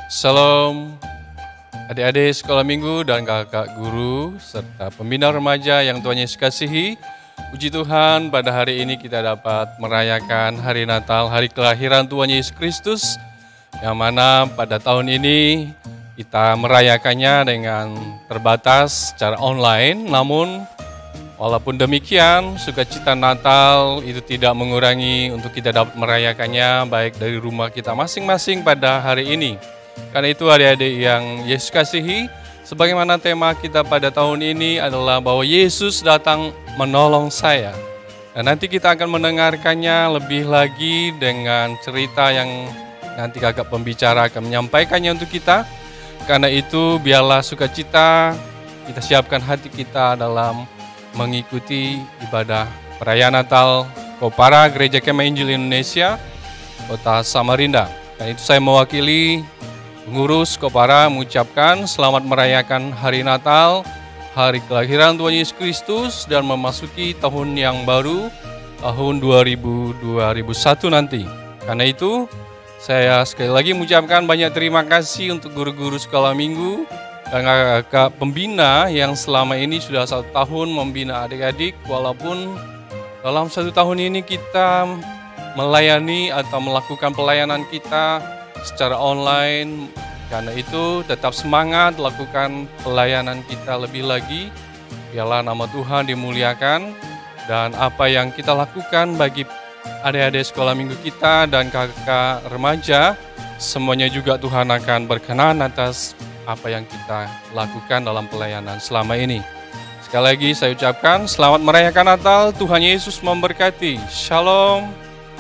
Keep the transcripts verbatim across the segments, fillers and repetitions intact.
Salam adik-adik sekolah minggu dan kakak guru serta pembina remaja yang Tuhan Yesus kasihi. Puji Tuhan, pada hari ini kita dapat merayakan hari Natal, hari kelahiran Tuhan Yesus Kristus, yang mana pada tahun ini kita merayakannya dengan terbatas secara online. Namun walaupun demikian, sukacita Natal itu tidak mengurangi untuk kita dapat merayakannya baik dari rumah kita masing-masing pada hari ini. Karena itu adik-adik yang Yesus kasihi, sebagaimana tema kita pada tahun ini adalah bahwa Yesus datang menolong saya. Dan nanti kita akan mendengarkannya lebih lagi dengan cerita yang nanti kakak pembicara akan menyampaikannya untuk kita. Karena itu biarlah sukacita kita siapkan hati kita dalam mengikuti ibadah perayaan Natal Kopara Gereja Kemah Injil Indonesia, Kota Samarinda. Dan itu saya mewakili pengurus Kopara mengucapkan selamat merayakan hari Natal, hari kelahiran Tuhan Yesus Kristus, dan memasuki tahun yang baru, tahun dua ribu dua puluh satu nanti. Karena itu, saya sekali lagi mengucapkan banyak terima kasih untuk guru-guru sekolah minggu dan kakak pembina yang selama ini sudah satu tahun membina adik-adik, walaupun dalam satu tahun ini kita melayani atau melakukan pelayanan kita secara online. Karena itu tetap semangat lakukan pelayanan kita lebih lagi. Biarlah nama Tuhan dimuliakan, dan apa yang kita lakukan bagi adik-adik sekolah minggu kita dan kakak remaja, semuanya juga Tuhan akan berkenan atas apa yang kita lakukan dalam pelayanan selama ini. Sekali lagi saya ucapkan selamat merayakan Natal, Tuhan Yesus memberkati. Shalom.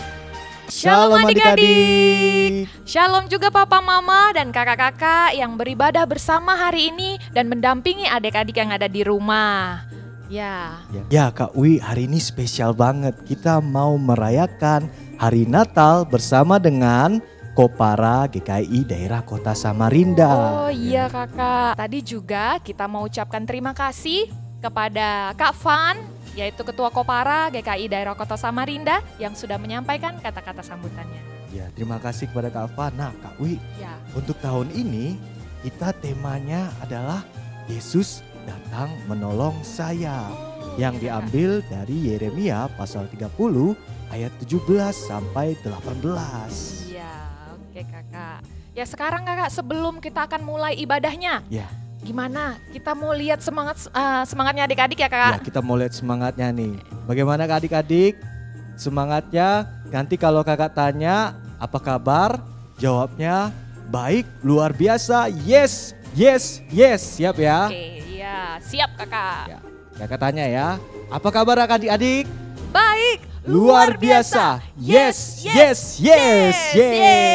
Shalom adik-adik. Shalom juga papa mama dan kakak-kakak yang beribadah bersama hari ini dan mendampingi adik-adik yang ada di rumah. Ya. Ya Kak Wi, hari ini spesial banget. Kita mau merayakan hari Natal bersama dengan Kopara G K I Daerah Kota Samarinda. Oh iya kakak. Tadi juga kita mau ucapkan terima kasih kepada Kak Van, yaitu Ketua Kopara G K I Daerah Kota Samarinda yang sudah menyampaikan kata-kata sambutannya. Ya, terima kasih kepada Kak Van. Nah Kak Wi, Ya. untuk tahun ini kita temanya adalah Yesus datang menolong saya. Oh, Yang iya, diambil dari Yeremia pasal tiga puluh ayat tujuh belas sampai delapan belas. Iya, oke kakak. Ya sekarang kakak, sebelum kita akan mulai ibadahnya, Ya. gimana? Kita mau lihat semangat uh, semangatnya adik-adik ya Ya, kakak? kita mau lihat semangatnya nih. Bagaimana Kak adik-adik? Semangatnya, nanti kalau kakak tanya, apa kabar? Jawabnya, baik, luar biasa, yes, yes, yes. Siap ya? Oke, iya, siap kakak. Ya. Kakak tanya ya, apa kabar adik-adik? Baik, Luar biasa, yes, yes, yes, yes.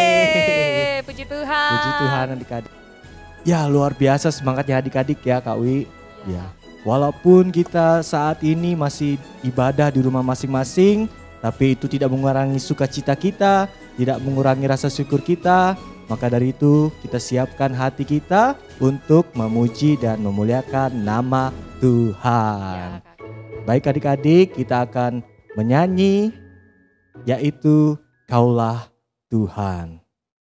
Yeay, puji Tuhan. Puji Tuhan adik-adik. Ya luar biasa semangatnya adik-adik ya Kak Wi. Ya. Walaupun kita saat ini masih ibadah di rumah masing-masing, tapi itu tidak mengurangi sukacita kita, tidak mengurangi rasa syukur kita. Maka dari itu kita siapkan hati kita untuk memuji dan memuliakan nama Tuhan. Ya, kakak. Baik adik-adik, kita akan menyanyi yaitu Kaulah Tuhan.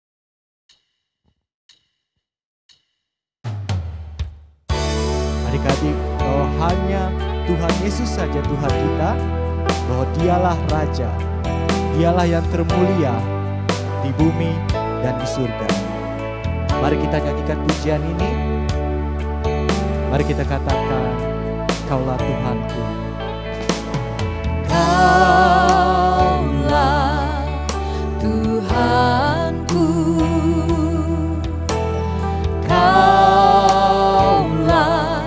Adik-adik, bahwa hanya Tuhan Yesus saja Tuhan kita, bahwa dialah Raja, dialah yang termulia di bumi dan di surga. Mari kita nyanyikan pujian ini, mari kita katakan, Kaulah Tuhanku. Kaulah Tuhanku, Kaulah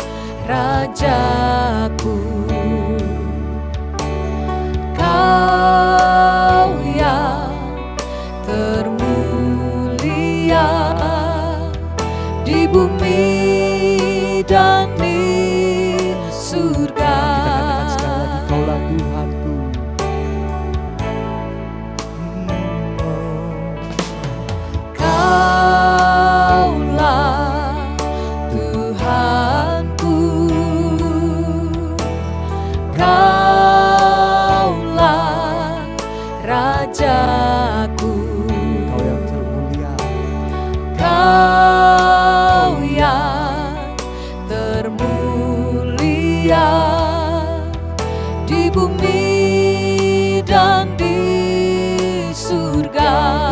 Rajaku, Kau yang termulia di bumi dan di surga. Kita katakan sekali lagi, Kaulah Tuhanku. Kau yang termulia di bumi dan di surga.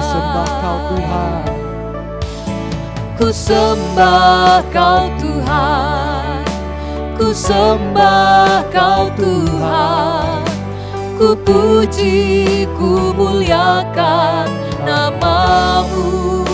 Ku sembah Kau Tuhan, Ku sembah Kau Tuhan, ku sembah Kau Tuhan, ku puji, ku muliakan nama-Mu.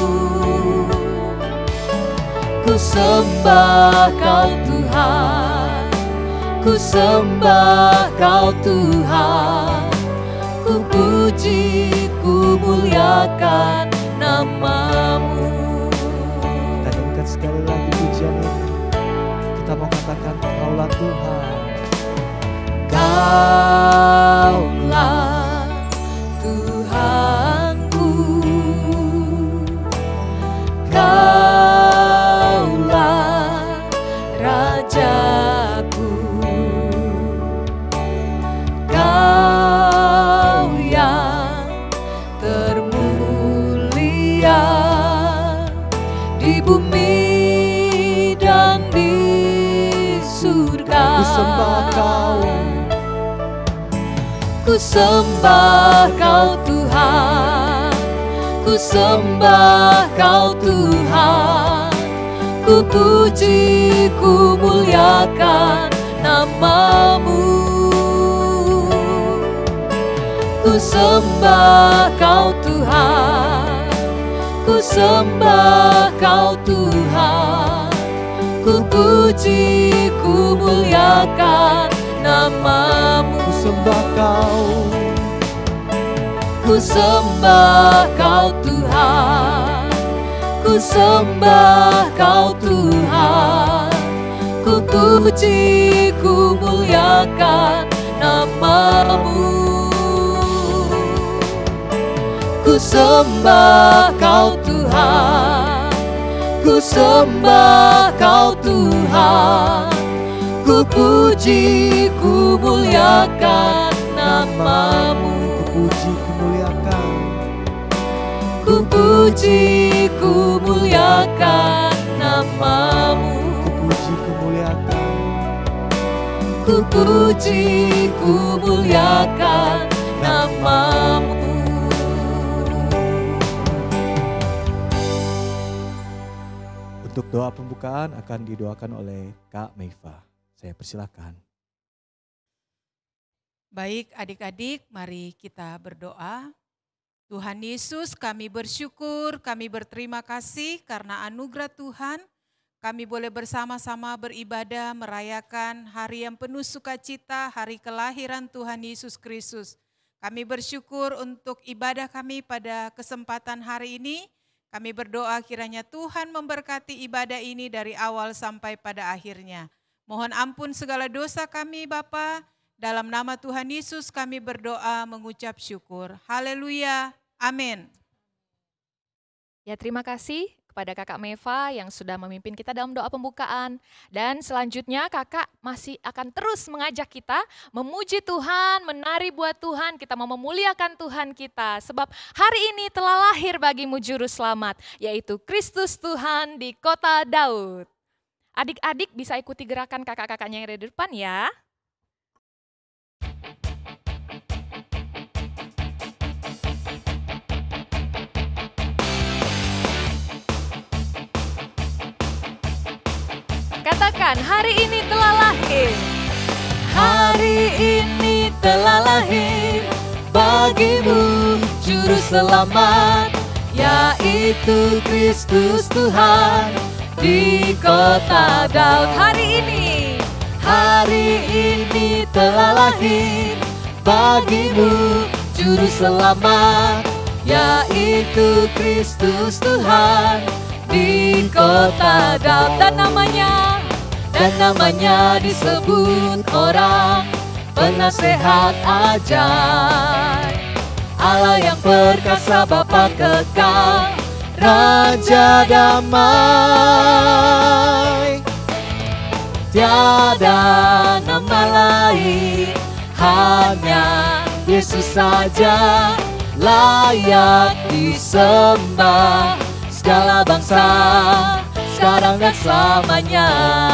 Ku sembah Kau Tuhan, ku sembah Kau Tuhan, ku puji, ku muliakan nama-Mu. Kita nyanyikan sekali lagi pujian ini. Kita mau katakan Kaulah Tuhan. Kaulah Tuhanku, Kaulah Rajaku, Kau yang termulia di bumi dan di surga. Ku sembah Kau, ku sembah Kau Tuhan, ku sembah Kau Tuhan, ku puji, ku muliakan nama-Mu. Ku sembah Kau Tuhan, ku sembah Kau Tuhan, ku puji, ku muliakan nama-Mu. ku sembah Kau, ku sembah Kau Tuhan, ku sembah Kau Tuhan, ku puji, ku muliakan nama-Mu. Ku sembah Kau Tuhan, ku sembah Kau Tuhan, ku puji, ku muliakan nama-Mu. ku puji, ku muliakan, Ku puji, ku muliakan nama-Mu. ku puji, ku muliakan. Ku puji, ku muliakan nama-Mu. Untuk doa pembukaan akan didoakan oleh Kak Meifa. Saya persilakan. Baik adik-adik, mari kita berdoa. Tuhan Yesus, kami bersyukur, kami berterima kasih karena anugerah Tuhan. Kami boleh bersama-sama beribadah, merayakan hari yang penuh sukacita, hari kelahiran Tuhan Yesus Kristus. Kami bersyukur untuk ibadah kami pada kesempatan hari ini. Kami berdoa kiranya Tuhan memberkati ibadah ini dari awal sampai pada akhirnya. Mohon ampun segala dosa kami Bapa. Dalam nama Tuhan Yesus kami berdoa mengucap syukur. Haleluya. Amin. Ya, terima kasih kepada Kakak Meifa yang sudah memimpin kita dalam doa pembukaan. Dan selanjutnya Kakak masih akan terus mengajak kita memuji Tuhan, menari buat Tuhan, kita mau memuliakan Tuhan kita. Sebab hari ini telah lahir bagimu juru selamat, yaitu Kristus Tuhan di kota Daud. Adik-adik bisa ikuti gerakan kakak-kakaknya yang ada di depan ya. Katakan, hari ini telah lahir. Hari ini telah lahir bagimu juru selamat, yaitu Kristus Tuhan di kota Daud. Hari ini, hari ini telah lahir bagimu juru selamat, yaitu Kristus Tuhan di kota Daud. Dan namanya, dan namanya disebut orang penasehat ajaib, Allah yang perkasa, Bapa kekal, Raja damai. Tiada nama lain, hanya Yesus saja layak disembah segala bangsa, sekarang dan selamanya.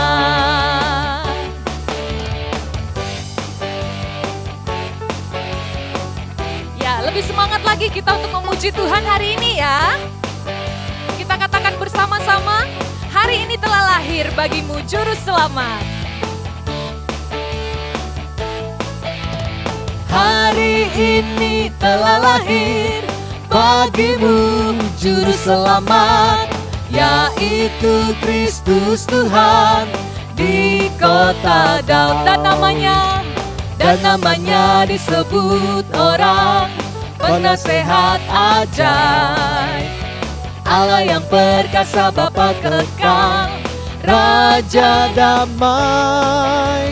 Ya, lebih semangat lagi kita untuk memuji Tuhan hari ini ya. Kita katakan bersama-sama, hari ini telah lahir bagimu juru selamat. Hari ini telah lahir bagimu juru selamat, yaitu Kristus Tuhan di kota Daud. Dan namanya, dan namanya disebut orang penasehat ajaib, Allah yang perkasa, Bapa kekal, Raja damai.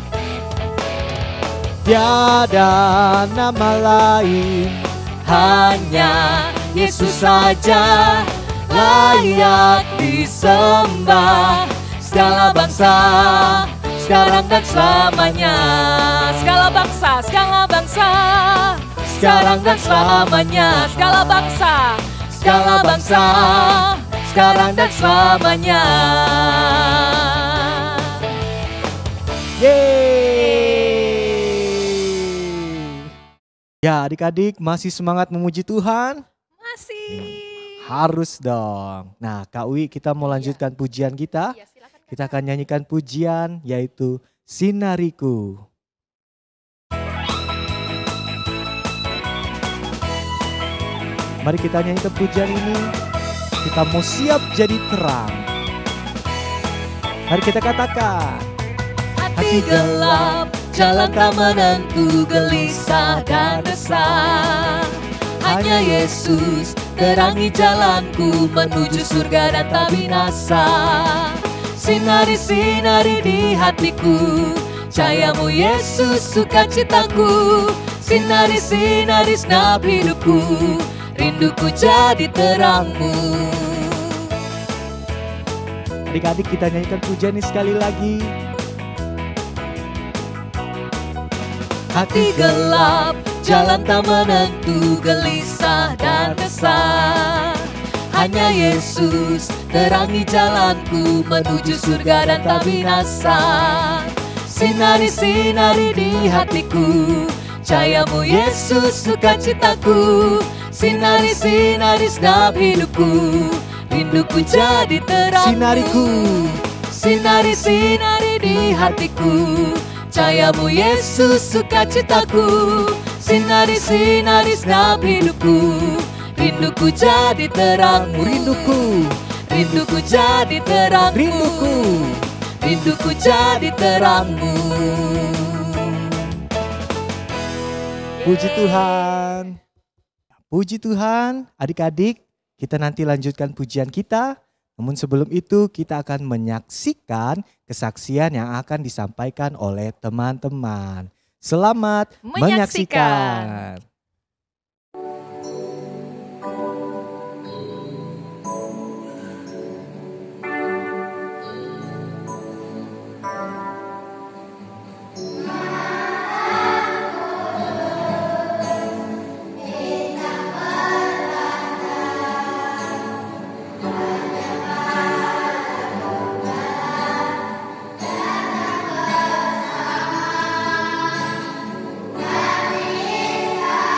Tiada nama lain, hanya Yesus saja layak disembah. Segala bangsa, sekarang dan selamanya. Segala bangsa, segala bangsa, sekarang dan selamanya. Segala bangsa, segala bangsa, sekarang dan selamanya. Yeay. Ya adik-adik masih semangat memuji Tuhan? Masih. Harus dong. Nah Kak Wi, kita mau lanjutkan ya. pujian kita. Ya, silakan, Kak. Kita akan nyanyikan pujian yaitu Sinariku. Mari kita nyanyikan pujian ini. Kita mau siap jadi terang. Mari kita katakan. Hati gelap, jalan tak menentu, gelisah dan resah. Hanya Yesus terangi jalanku menuju surga dan tak binasa. Sinari-sinari di hatiku, cahayamu Yesus sukacitaku. Sinari-sinari segenap hidupku, rinduku jadi terangmu. Adik-adik kita nyanyikan pujian ini sekali lagi. Hati gelap, jalan tak menentu, gelisah dan resah. Hanya Yesus terangi jalanku menuju surga dan tak binasa. Sinari-sinari di hatiku, cahayamu Yesus sukacitaku. Sinari-sinari segenap hidupku, rinduku jadi terangmu. Sinariku, sinari-sinari di hatiku, cahayamu Yesus sukacitaku. Sinari-sinari segenap hidupku, rinduku jadi terangmu. rinduku, Rinduku jadi terangmu. rinduku. Rinduku jadi terangmu. Puji Tuhan. Puji Tuhan, adik-adik, kita nanti lanjutkan pujian kita. Namun sebelum itu kita akan menyaksikan kesaksian yang akan disampaikan oleh teman-teman. Selamat menyaksikan. Menyaksikan. Yesus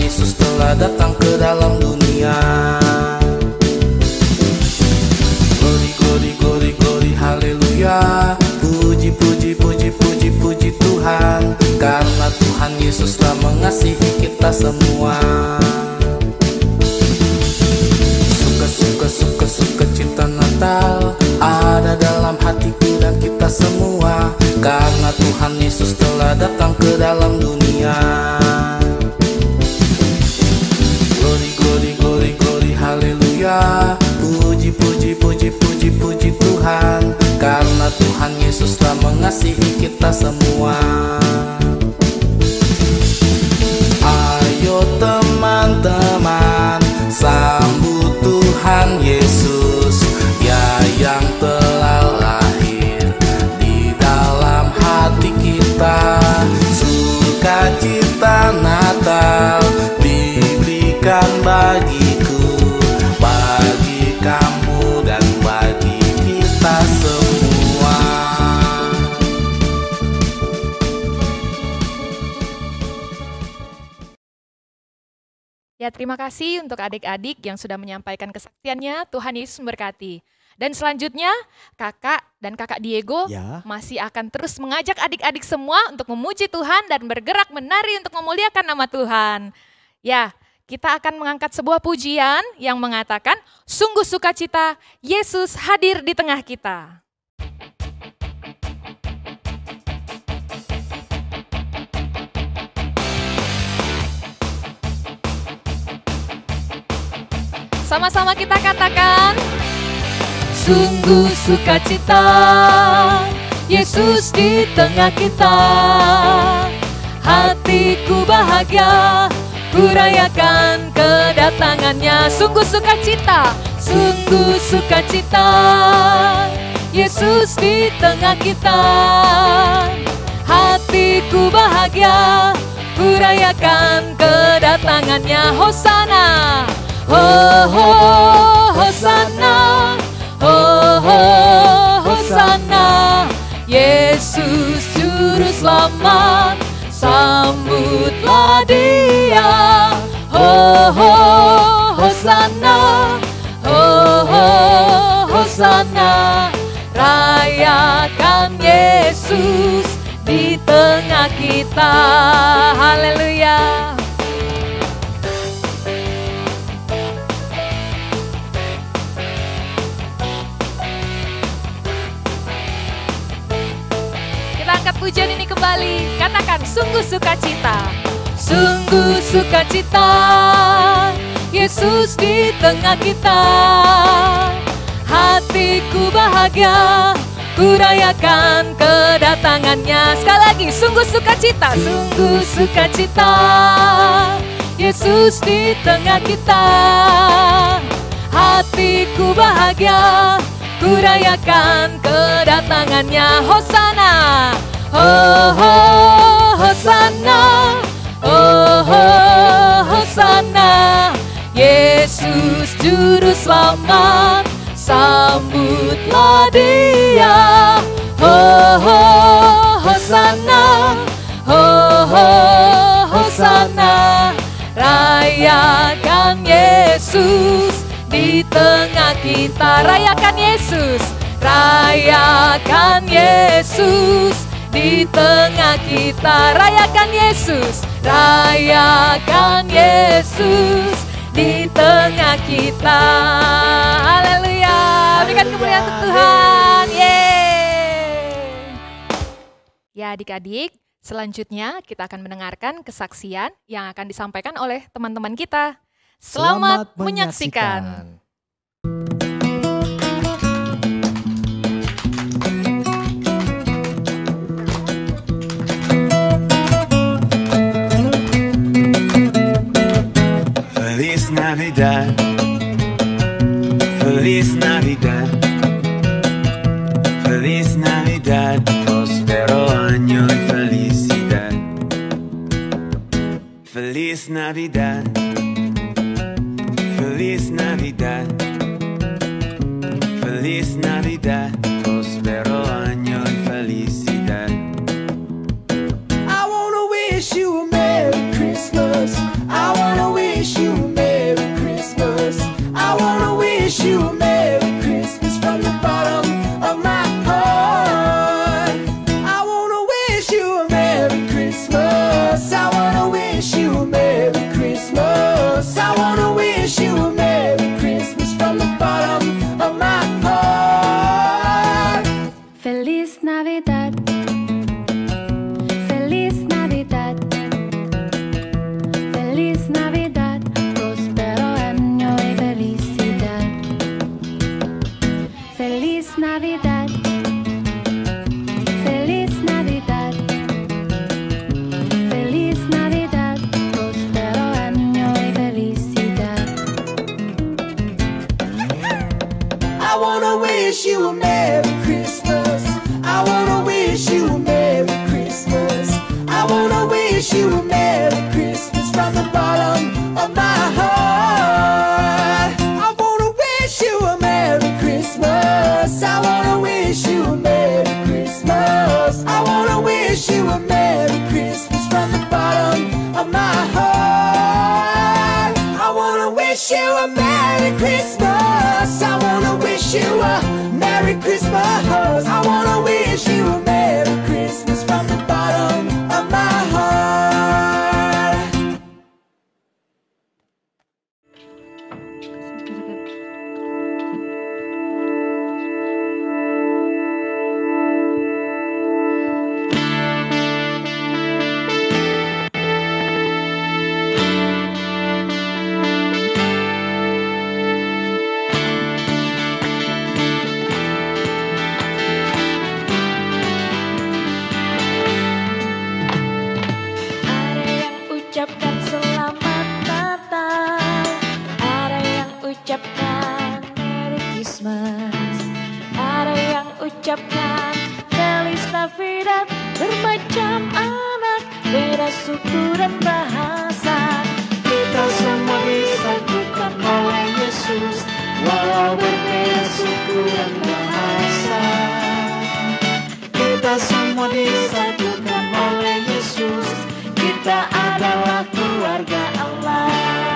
Yesus telah datang ke dalam dunia. Glory, glory, glory, glory, haleluya. Puji, puji, puji, puji, puji Tuhan, karena Tuhan Yesus telah mengasihi kita semua. Suka, suka, suka, suka cita Natal ada dalam hatiku dan kita semua, karena Tuhan Yesus telah datang ke dalam dunia. Glory, glory, glory, glory, haleluya. Puji, puji, puji, puji, puji Tuhan, karena Tuhan Yesus telah mengasihi kita semua. Ayo teman-teman, sambut Tuhan Yesus, ya yang telah lahir di dalam hati kita. Sukacita Natal diberikan bagiku, bagi kamu dan bagi kita semua. Ya, terima kasih untuk adik-adik yang sudah menyampaikan kesaksiannya. Tuhan Yesus memberkati. Dan selanjutnya kakak dan kakak Diego Ya. masih akan terus mengajak adik-adik semua untuk memuji Tuhan dan bergerak menari untuk memuliakan nama Tuhan. Ya, kita akan mengangkat sebuah pujian yang mengatakan, sungguh sukacita Yesus hadir di tengah kita. Sama-sama kita katakan, sungguh sukacita Yesus di tengah kita. Hatiku bahagia, ku rayakan kedatangannya. Sungguh sukacita, sungguh sukacita Yesus di tengah kita. Hatiku bahagia, ku rayakan kedatangannya. Hosana, oh, oh, Hosana, oh, oh, Hosana. Yesus juru selamat, sambutlah Dia. Oh, oh, Hosana, oh, oh, Hosana. Rayakan Yesus di tengah kita. Haleluya. Angkat pujian ini kembali, katakan sungguh sukacita, sungguh sukacita Yesus di tengah kita. Hatiku bahagia, ku rayakan kedatangannya. Sekali lagi, sungguh sukacita, sungguh sukacita Yesus di tengah kita. Hatiku bahagia, ku rayakan kedatangannya. Hosana, oh, oh, Hosana, oh, oh, Hosana. Yesus juru selamat, sambutlah Dia. Oh, oh, Hosana, oh, oh, Hosana. Rayakan Yesus di tengah kita. Rayakan Yesus, rayakan Yesus di tengah kita. Rayakan Yesus, rayakan Yesus di tengah kita. Haleluya. Berikan kemuliaan untuk Tuhan. Yeay. Ya adik-adik, selanjutnya kita akan mendengarkan kesaksian yang akan disampaikan oleh teman-teman kita. Selamat, Selamat menyaksikan. Feliz Navidad, Feliz Navidad, Feliz Navidad, próspero año y felicidad. Feliz Navidad, Feliz Navidad, Feliz Navidad, próspero año y felicidad. I wanna wish you a Merry Christmas. I wanna Christmas. I wanna wish you a Merry Christmas. I wanna wish you a Merry Christmas from the bottom of my heart. Feliz Navidad. Feliz Navidad. Feliz Navidad. Prospero año y felicidad. Feliz Navidad. Feliz Navidad. Feliz Navidad. Prospero año y felicidad. I wanna wish you a Merry Christmas. I wanna wish you a Merry Christmas. I wanna wish you a Merry Christmas from the bottom of my heart. I wanna wish you a Merry Christmas. I wanna wish you a Merry Christmas. I wanna wish you a Merry Christmas from the bottom of my heart. I wanna wish you a Merry Christmas. I wanna wish you a Merry Christmas. I wanna wish you a Merry Christmas from the bottom of my heart. Ada yang ucapkan selamat Natal, ada yang ucapkan Merry Christmas, ada yang ucapkan Feliz Navidad. Bermacam anak, beda suku dan bahasa, kita semua disatukan oleh Yesus, walau berbeda suku dan bahasa. Kita semua disatukan oleh Yesus, kita adalah keluarga Allah.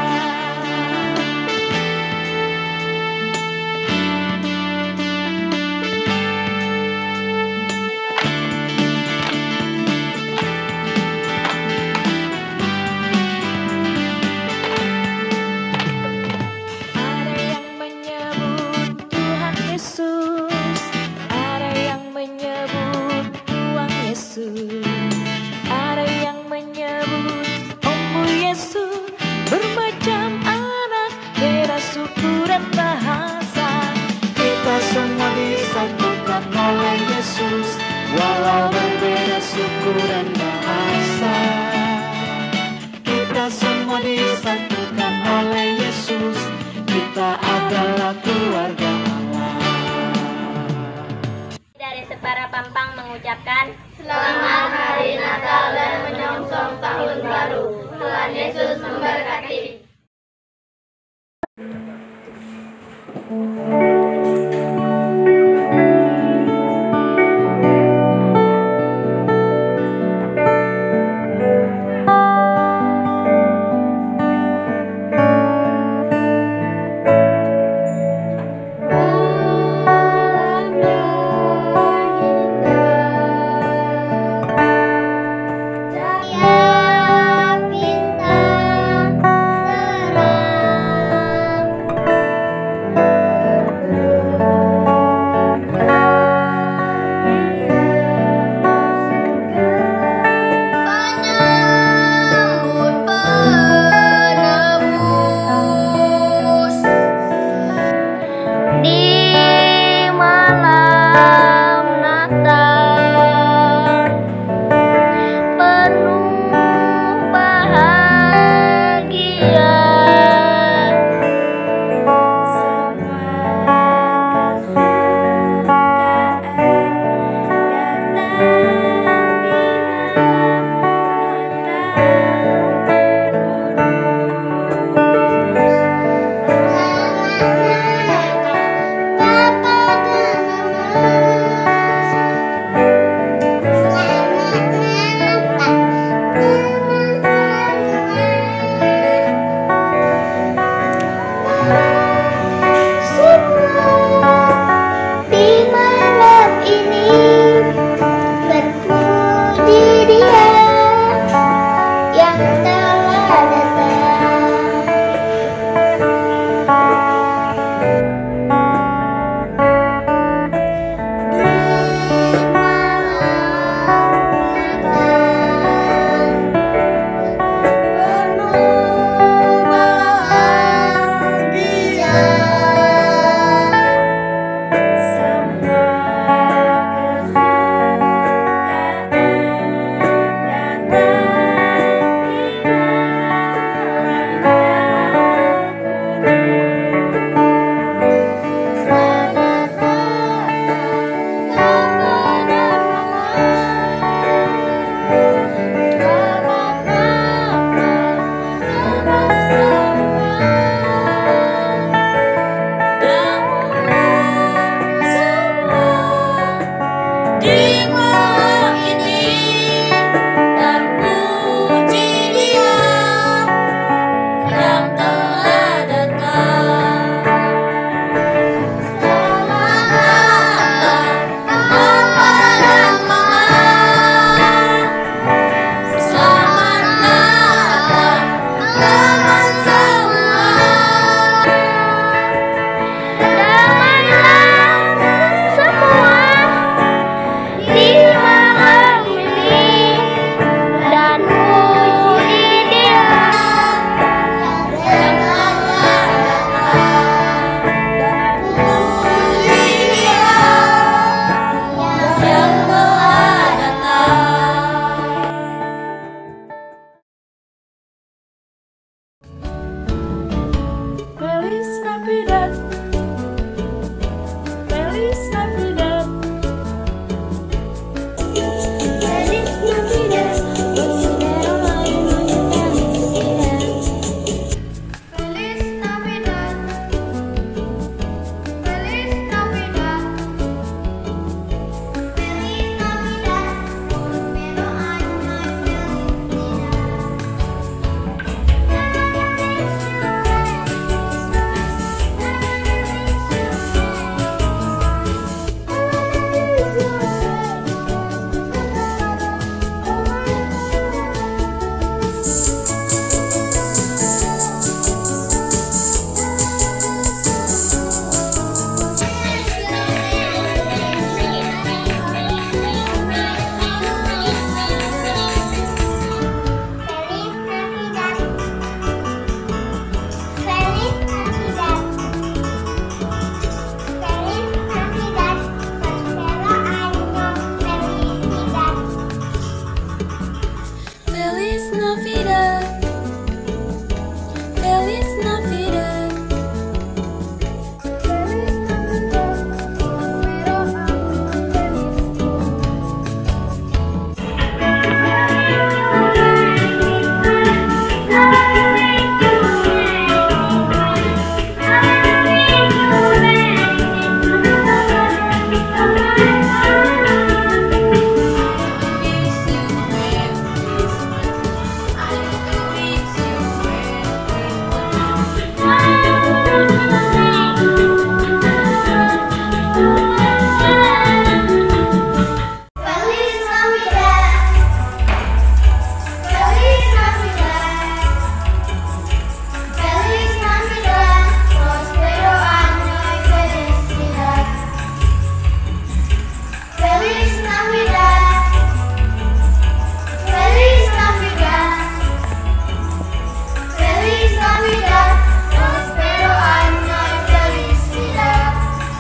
Ada yang menyebut Tuhan Yesus, ada yang menyebut Tuhan Yesus, ada yang menyebut Ombu Yesus. Bermacam anak, beda suku dan bahasa, kita semua disatukan oleh Yesus, walau berbeda suku dan bahasa. Kita semua disatukan oleh Yesus, kita adalah keluarga Allah. Dari Separa Pampang mengucapkan Selamat Hari Natal dan menyongsong Tahun Baru. Tuhan Yesus memberkati. Yang bintang Navidad, Feliz Navidad. Feliz Navidad. Feliz Navidad. Feliz Navidad. Prospero año y felicidad. Feliz Navidad. Feliz Navidad. Feliz Navidad. Prospero año y felicidad.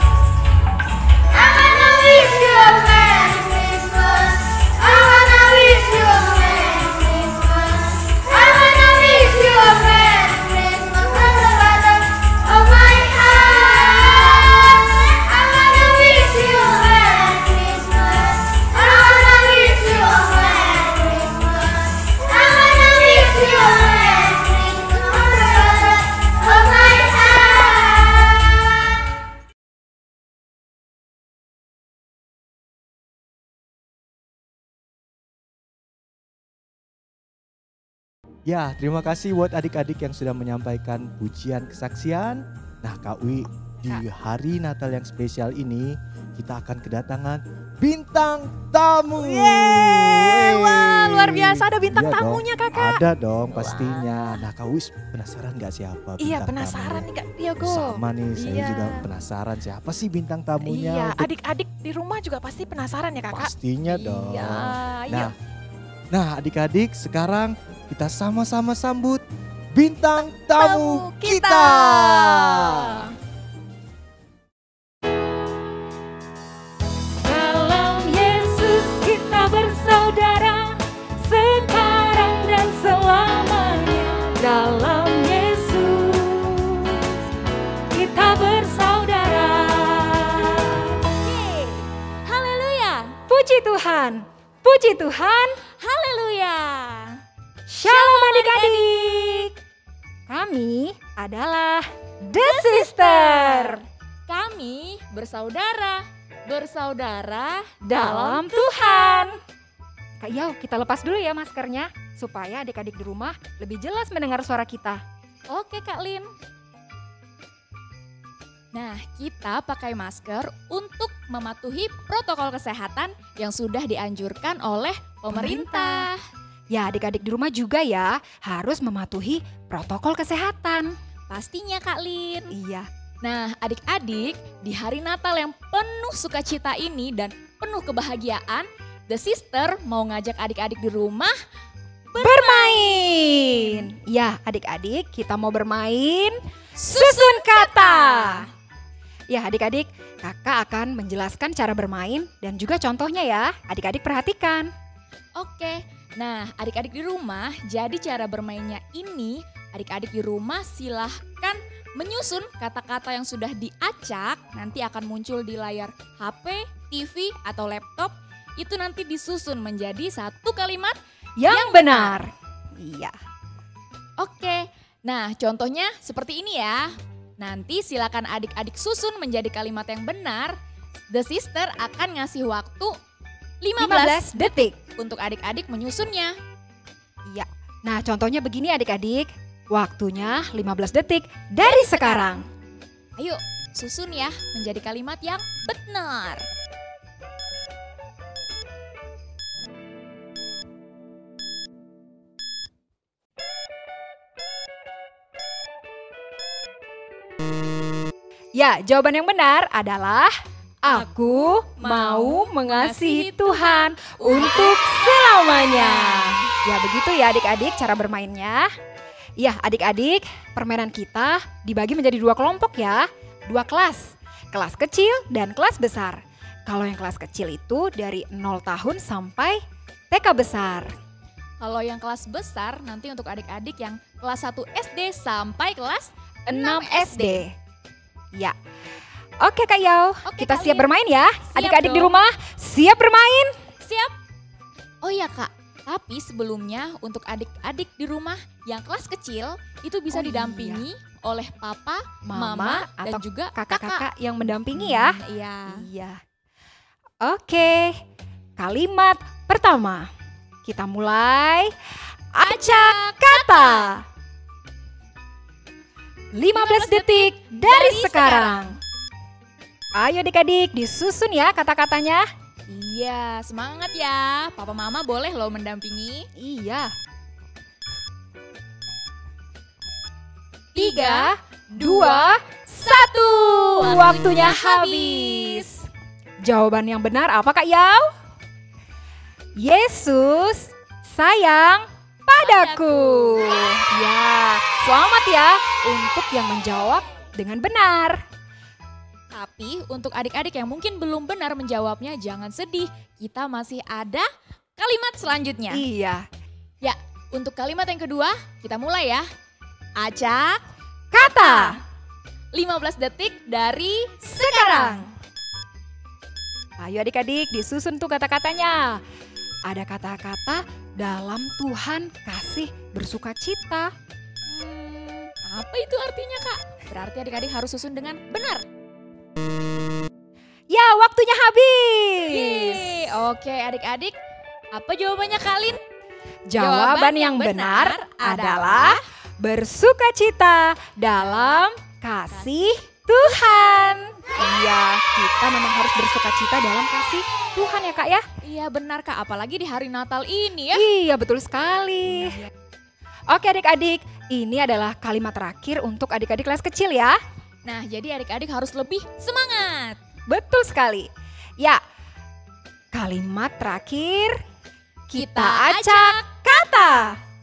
I wanna wish you a Merry Christmas. I wanna wish you a Merry Christmas. I wanna wish you a Merry Christmas from the bottom of my heart. I wanna wish you a Merry Christmas. I wanna wish you a Merry Christmas. I wanna wish you a Merry Christmas from the bottom of my heart. Ya, terima kasih buat adik-adik yang sudah menyampaikan pujian kesaksian. Nah, Kak Wi, di hari Natal yang spesial ini kita akan kedatangan bintang tamu. Yeay, wah Wey. luar biasa ada bintang Iya tamunya dong, kakak. Ada dong pastinya. Nah, Kak Wi penasaran gak siapa bintang Iya penasaran nih Kak Tiago. Sama nih, saya Iya. juga penasaran siapa sih bintang tamunya. Iya, untuk- adik-adik di rumah juga pasti penasaran ya kakak. Pastinya dong. Iya, Nah, yuk. nah adik-adik sekarang kita sama-sama sambut bintang tamu kita. Dalam Yesus kita bersaudara, sekarang dan selamanya. Dalam Yesus kita bersaudara. Yeay. Haleluya. Puji Tuhan. Puji Tuhan. Haleluya. Shalom adik-adik. Kami adalah The Sister. Kami bersaudara, bersaudara dalam Tuhan. Kak Yau, kita lepas dulu ya maskernya supaya adik-adik di rumah lebih jelas mendengar suara kita. Oke Kak Lin. Nah, kita pakai masker untuk mematuhi protokol kesehatan yang sudah dianjurkan oleh pemerintah. Ya adik-adik di rumah juga ya harus mematuhi protokol kesehatan. Pastinya Kak Lin. Iya. Nah, adik-adik, di hari Natal yang penuh sukacita ini dan penuh kebahagiaan, The Sister mau ngajak adik-adik di rumah Bermain. Ya adik-adik kita mau bermain susun kata. Ya adik-adik kakak akan menjelaskan cara bermain dan juga contohnya ya. Adik-adik perhatikan. Oke, nah adik-adik di rumah, jadi cara bermainnya ini, adik-adik di rumah silahkan menyusun kata-kata yang sudah diacak, nanti akan muncul di layar H P, T V, atau laptop, itu nanti disusun menjadi satu kalimat Yang, yang benar. Iya. Oke, nah contohnya seperti ini ya. Nanti silakan adik-adik susun menjadi kalimat yang benar. The Sister akan ngasih waktu lima belas detik untuk adik-adik menyusunnya. Iya. Nah contohnya begini adik-adik. Waktunya lima belas detik dari sekarang. Ayo susun ya menjadi kalimat yang benar. Ya, jawaban yang benar adalah aku mau mengasihi Tuhan untuk selamanya. Ya, begitu ya adik-adik cara bermainnya. Ya, adik-adik, permainan kita dibagi menjadi dua kelompok ya. Dua kelas, kelas kecil dan kelas besar. Kalau yang kelas kecil itu dari nol tahun sampai T K besar. Kalau yang kelas besar nanti untuk adik-adik yang kelas satu S D sampai kelas enam S D. Ya. Oke Kak Yau, Oke, kita Kak siap Lin. bermain ya. Siap Adik-adik di dong. rumah siap bermain? Siap? Oh iya Kak, tapi sebelumnya untuk adik-adik di rumah yang kelas kecil itu bisa Oh iya. didampingi oleh papa, Mama, mama, atau dan juga kakak. kakak-kakak yang mendampingi ya. Hmm, Iya. Iya. Oke, kalimat pertama. Kita mulai. Acak kata. lima belas detik dari dari sekarang. Ayo adik-adik disusun ya kata-katanya. Iya, semangat ya. Papa mama boleh loh mendampingi. Iya. Tiga, dua, satu. Waktunya habis. Jawaban yang benar apa Kak Yau? Yesus sayang padaku. Ya, selamat ya untuk yang menjawab dengan benar. Tapi untuk adik-adik yang mungkin belum benar menjawabnya, jangan sedih. Kita masih ada kalimat selanjutnya. Iya. Ya, untuk kalimat yang kedua kita mulai ya. Acak Kata lima belas detik dari sekarang. Ayo adik-adik disusun tuh kata-katanya. Ada kata-kata dalam Tuhan kasih bersuka cita. Hmm, apa itu artinya Kak? Berarti adik-adik harus susun dengan benar. Ya, waktunya habis. Yeay. Oke adik-adik, apa jawabannya Kalin? Jawaban yang benar adalah bersuka cita dalam kasih Tuhan. Iya, kita memang harus bersuka cita dalam kasih Tuhan ya Kak ya. Iya benar Kak, apalagi di hari Natal ini ya. Iya, betul sekali. Oke adik-adik, ini adalah kalimat terakhir untuk adik-adik kelas kecil ya. Nah jadi adik-adik harus lebih semangat. Betul sekali. Ya, kalimat terakhir kita acak kata.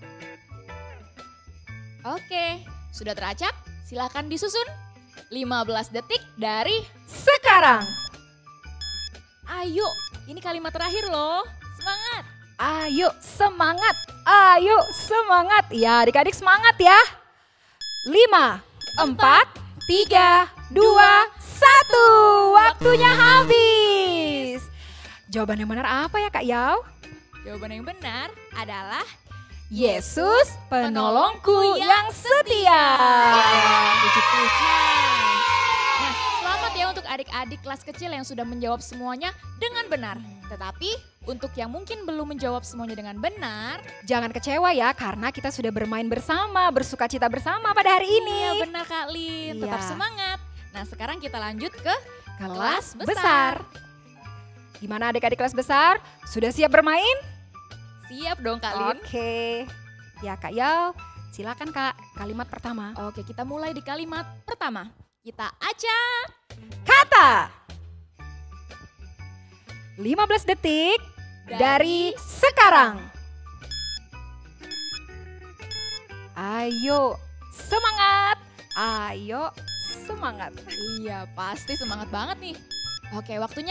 Oke, sudah teracak? Silakan disusun. lima belas detik dari Sekarang. ayo. Ini kalimat terakhir loh. Semangat. Ayo semangat, ayo semangat. Ya adik-adik semangat ya. Lima, empat, tiga, dua, satu. Waktunya habis. Jawaban yang benar apa ya Kak Yau? Jawaban yang benar adalah Yesus penolongku yang setia. puji Tuhan. Nah, selamat ya untuk adik-adik kelas kecil yang sudah menjawab semuanya dengan benar. Tetapi untuk yang mungkin belum menjawab semuanya dengan benar, Jangan kecewa ya karena kita sudah bermain bersama, bersuka cita bersama pada hari ini. iya benar Kak Lin, tetap Iya. semangat. Nah, sekarang kita lanjut ke Kelas Kelas besar. Gimana adik-adik kelas besar? Sudah siap bermain? siap dong Kak Lin. Oke. Ya Kak Yau, silakan Kak kalimat pertama. Oke, kita mulai di kalimat pertama. Kita acak. Kata. lima belas detik dari, sekarang. Ayo semangat. Ayo semangat. Iya, pasti semangat banget nih. Oke, waktunya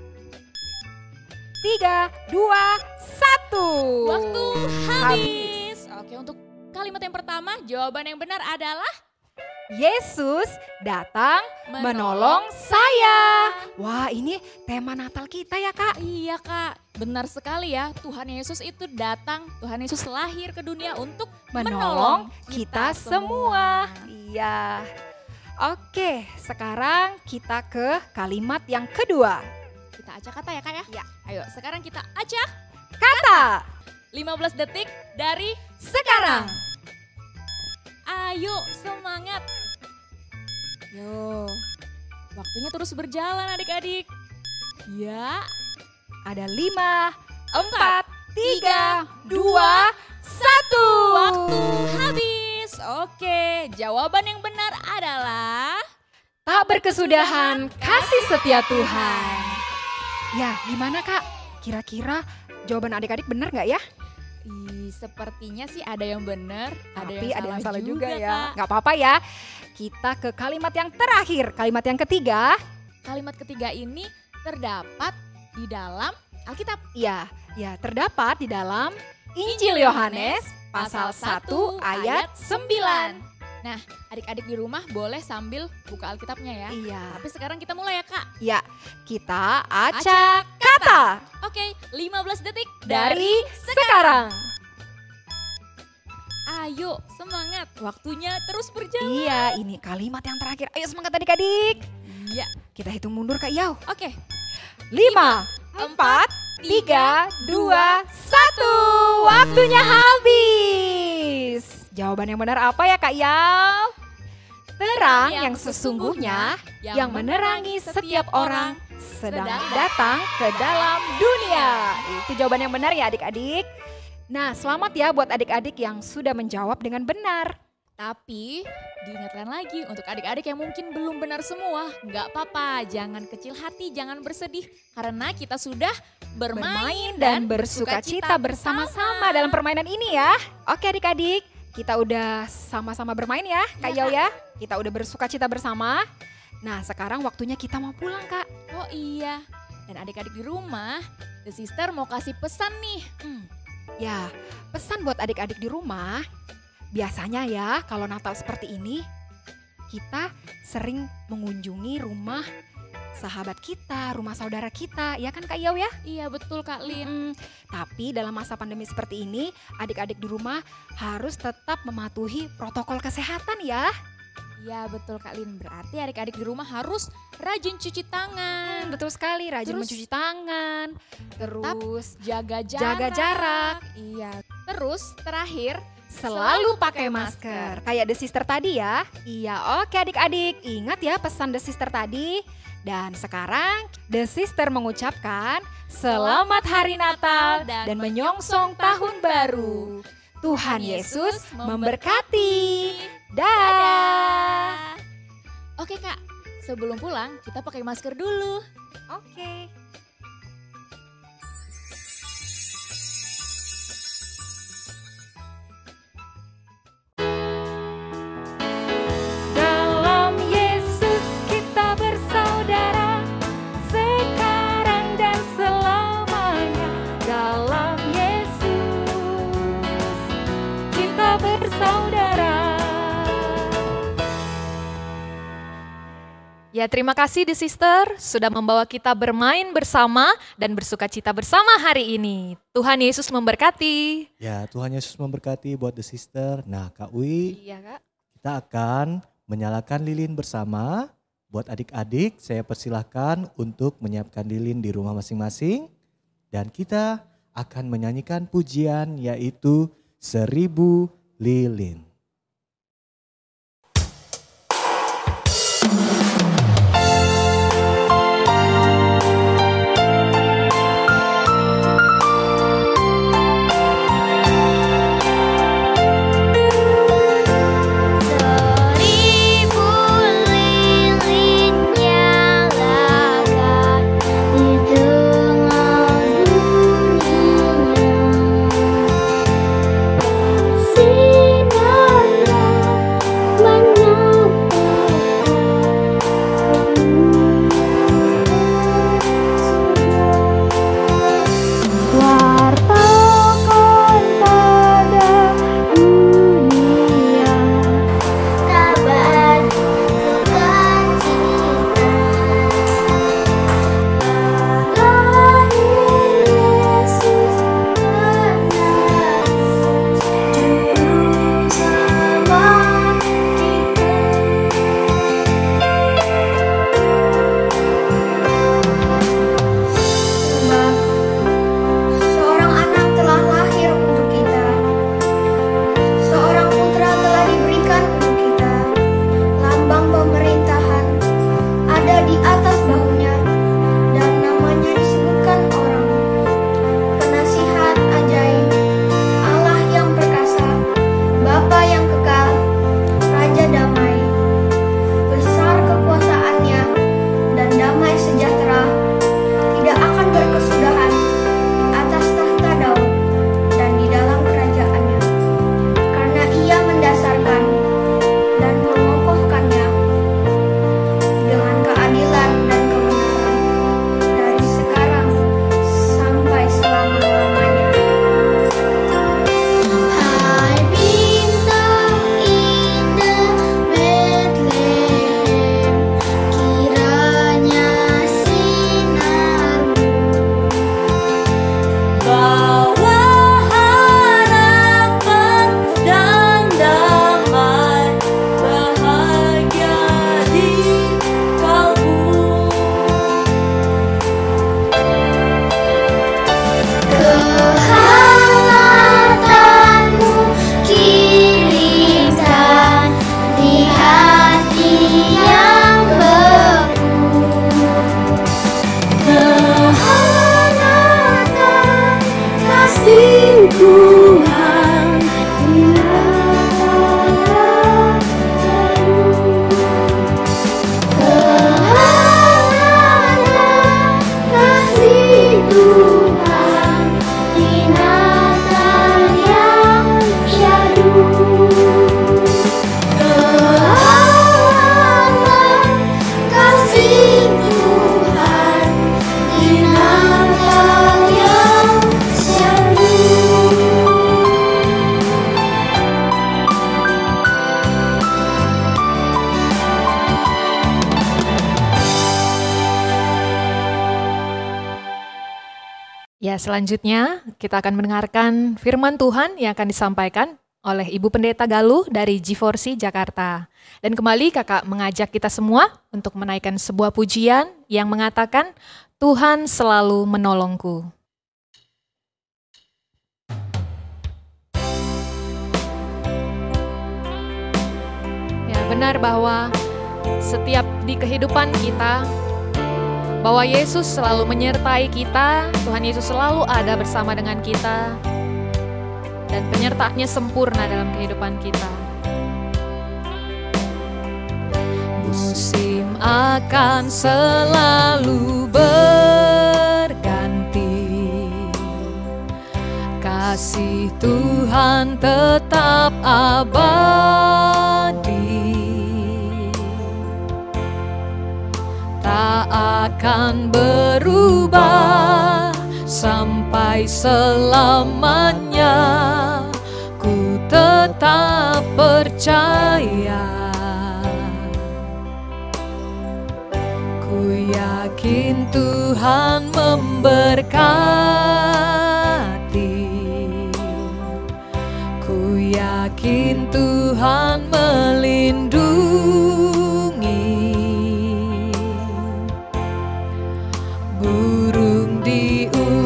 Tiga, dua, satu. waktu habis. Oke, untuk kalimat yang pertama, jawaban yang benar adalah Yesus datang menolong saya. Wah, ini tema Natal kita ya Kak. Iya Kak, benar sekali ya. Tuhan Yesus itu datang, Tuhan Yesus lahir ke dunia untuk Menolong kita semua. Iya. Oke, sekarang kita ke kalimat yang kedua. Kita acak kata ya Kak ya? Ya. Ayo, sekarang kita acak Kata. lima belas detik dari Sekarang. ayo semangat. Yo, waktunya terus berjalan adik-adik. Ya, Ada lima, empat, tiga, dua, satu. waktu habis. Oke, jawaban yang benar adalah Tak berkesudahan kasih setia Tuhan. Ya, gimana Kak? Kira-kira jawaban adik-adik benar nggak ya? Ih, sepertinya sih ada yang benar, ada Tapi yang ada yang salah salah juga, ya. Kak. Nggak apa-apa ya. Kita ke kalimat yang terakhir. Kalimat yang ketiga. Kalimat ketiga ini terdapat di dalam Alkitab. Ya, ya terdapat di dalam Injil Yohanes pasal satu ayat sembilan. Nah, adik-adik di rumah boleh sambil buka Alkitabnya ya. Iya. Tapi sekarang kita mulai ya Kak. Ya, kita acak kata Oke, lima belas detik dari sekarang. Ayo, semangat. Waktunya terus berjalan. Iya, ini kalimat yang terakhir. Ayo semangat adik-adik. Iya. Kita hitung mundur Kak Yau. Oke. Lima, empat, tiga, dua, satu. Waktunya habis. Jawaban yang benar apa ya Kak Yau? Terang yang sesungguhnya yang menerangi setiap orang sedang datang ke dalam dunia. Itu jawaban yang benar ya adik-adik. Nah, selamat ya buat adik-adik yang sudah menjawab dengan benar. Tapi diingatkan lagi untuk adik-adik yang mungkin belum benar semua, nggak apa-apa, jangan kecil hati, jangan bersedih karena kita sudah bermain, Bermain dan bersuka cita bersama-sama dalam permainan ini ya. Oke adik-adik, kita udah sama-sama bermain ya Kak Yau ya. Kita udah bersuka cita bersama. Nah sekarang waktunya kita mau pulang Kak. Oh iya, dan adik-adik di rumah, The Sister mau kasih pesan nih. Hmm. Ya, pesan buat adik-adik di rumah, biasanya ya kalau Natal seperti ini, kita sering mengunjungi rumah sahabat kita, rumah saudara kita, ya kan Kak Yau ya? Iya betul Kak Lin. Hmm, tapi dalam masa pandemi seperti ini, adik-adik di rumah harus tetap mematuhi protokol kesehatan ya. Iya betul Kak Lin, berarti adik-adik di rumah harus rajin cuci tangan. Hmm, betul sekali, rajin Terus, mencuci tangan, terus jaga jarak. jaga jarak. Iya, terus terakhir Selalu pakai masker. Kayak The Sister tadi ya. Iya, oke adik-adik. Ingat ya pesan The Sister tadi. Dan sekarang The Sister mengucapkan Selamat Hari Natal dan menyongsong Tahun Baru. Tuhan Yesus memberkati. Dadah. Oke Kak, sebelum pulang kita pakai masker dulu. Oke. Dalam Yesus kita bersaudara, sekarang dan selamanya. Dalam Yesus kita bersaudara. Ya, terima kasih The Sister sudah membawa kita bermain bersama dan bersuka cita bersama hari ini. Tuhan Yesus memberkati. Ya, Tuhan Yesus memberkati buat The Sister. Nah, Kak Wi, Iya Kak. kita akan menyalakan lilin bersama. Buat adik-adik, saya persilahkan untuk menyiapkan lilin di rumah masing-masing. Dan kita akan menyanyikan pujian yaitu Seribu Lilin. Seribu lilin nyalakan di tengah dunia. Sinarlah menyatakan selanjutnya kita akan mendengarkan firman Tuhan yang akan disampaikan oleh Ibu Pendeta Galuh dari G four C Jakarta. Dan kembali kakak mengajak kita semua untuk menaikkan sebuah pujian yang mengatakan, Tuhan selalu menolongku. Ya, benar bahwa setiap di kehidupan kita, bahwa Yesus selalu menyertai kita, Tuhan Yesus selalu ada bersama dengan kita, dan penyertaannya sempurna dalam kehidupan kita. Musim akan selalu berganti, kasih Tuhan tetap abadi, tak akan berubah sampai selamanya. Ku tetap percaya, ku yakin Tuhan memberkati, ku yakin Tuhan melindungi. Burung di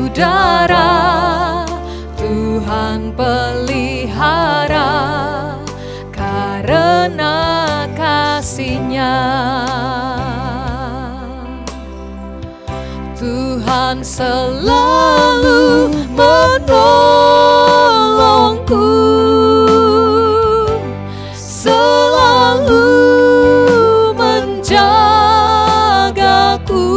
udara Tuhan pelihara, karena kasih-Nya. Tuhan selalu menolongku, selalu menjagaku,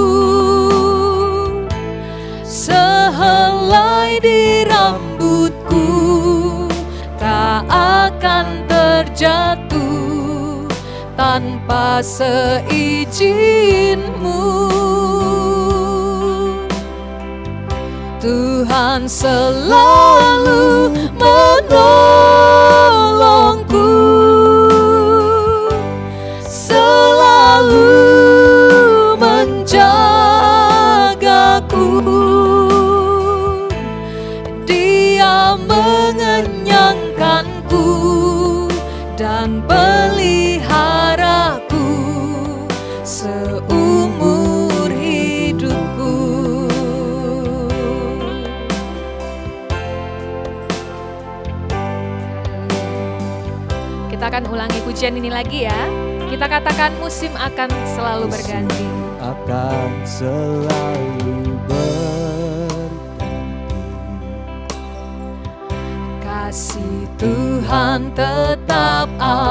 sehelai di rambutku tak akan terjatuh tanpa seizin-Mu. Tuhan selalu menolongku, selalu menjagaku. Dia mengenyangkanku dan peliharaku seumur hidupku. Kita akan ulangi pujian ini lagi ya. Kita katakan musim akan selalu berganti. Akan selalu berganti. Kasih Tuhan tetap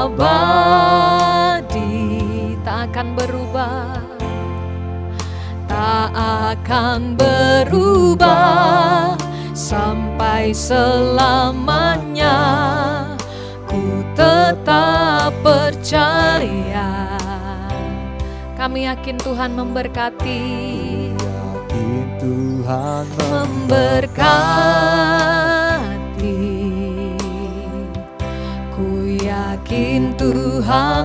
abadi, tak akan berubah, tak akan berubah sampai selamanya. Ku tetap percaya, kami yakin Tuhan memberkati, Yakin Tuhan memberkati. Ku yakin Tuhan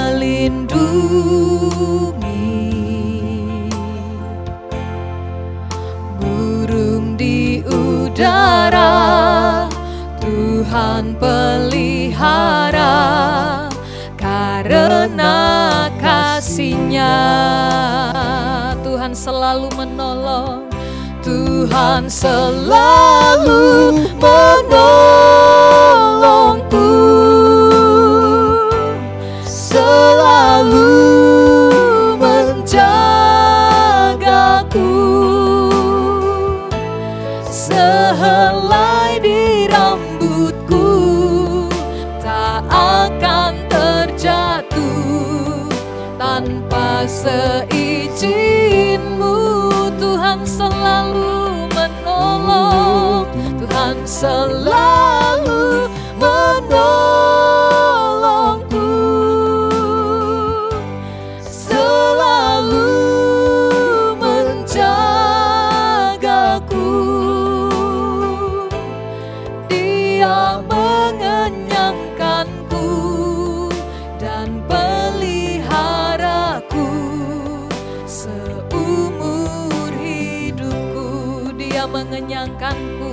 melindungi. Burung di udara Tuhan pelihara, karena kasih-Nya. Tuhan selalu menolong, Tuhan selalu menolongku, selalu menjagaku, sehelai di rambutku tak akan terjatuh tanpa seizin-Mu. Tuhan selalu menolong, Tuhan selalu menolongku, selalu menjagaku. Dia mengenyangkanku dan peliharaku seumur hidupku. Dia mengenyangkan mengenyangkanku.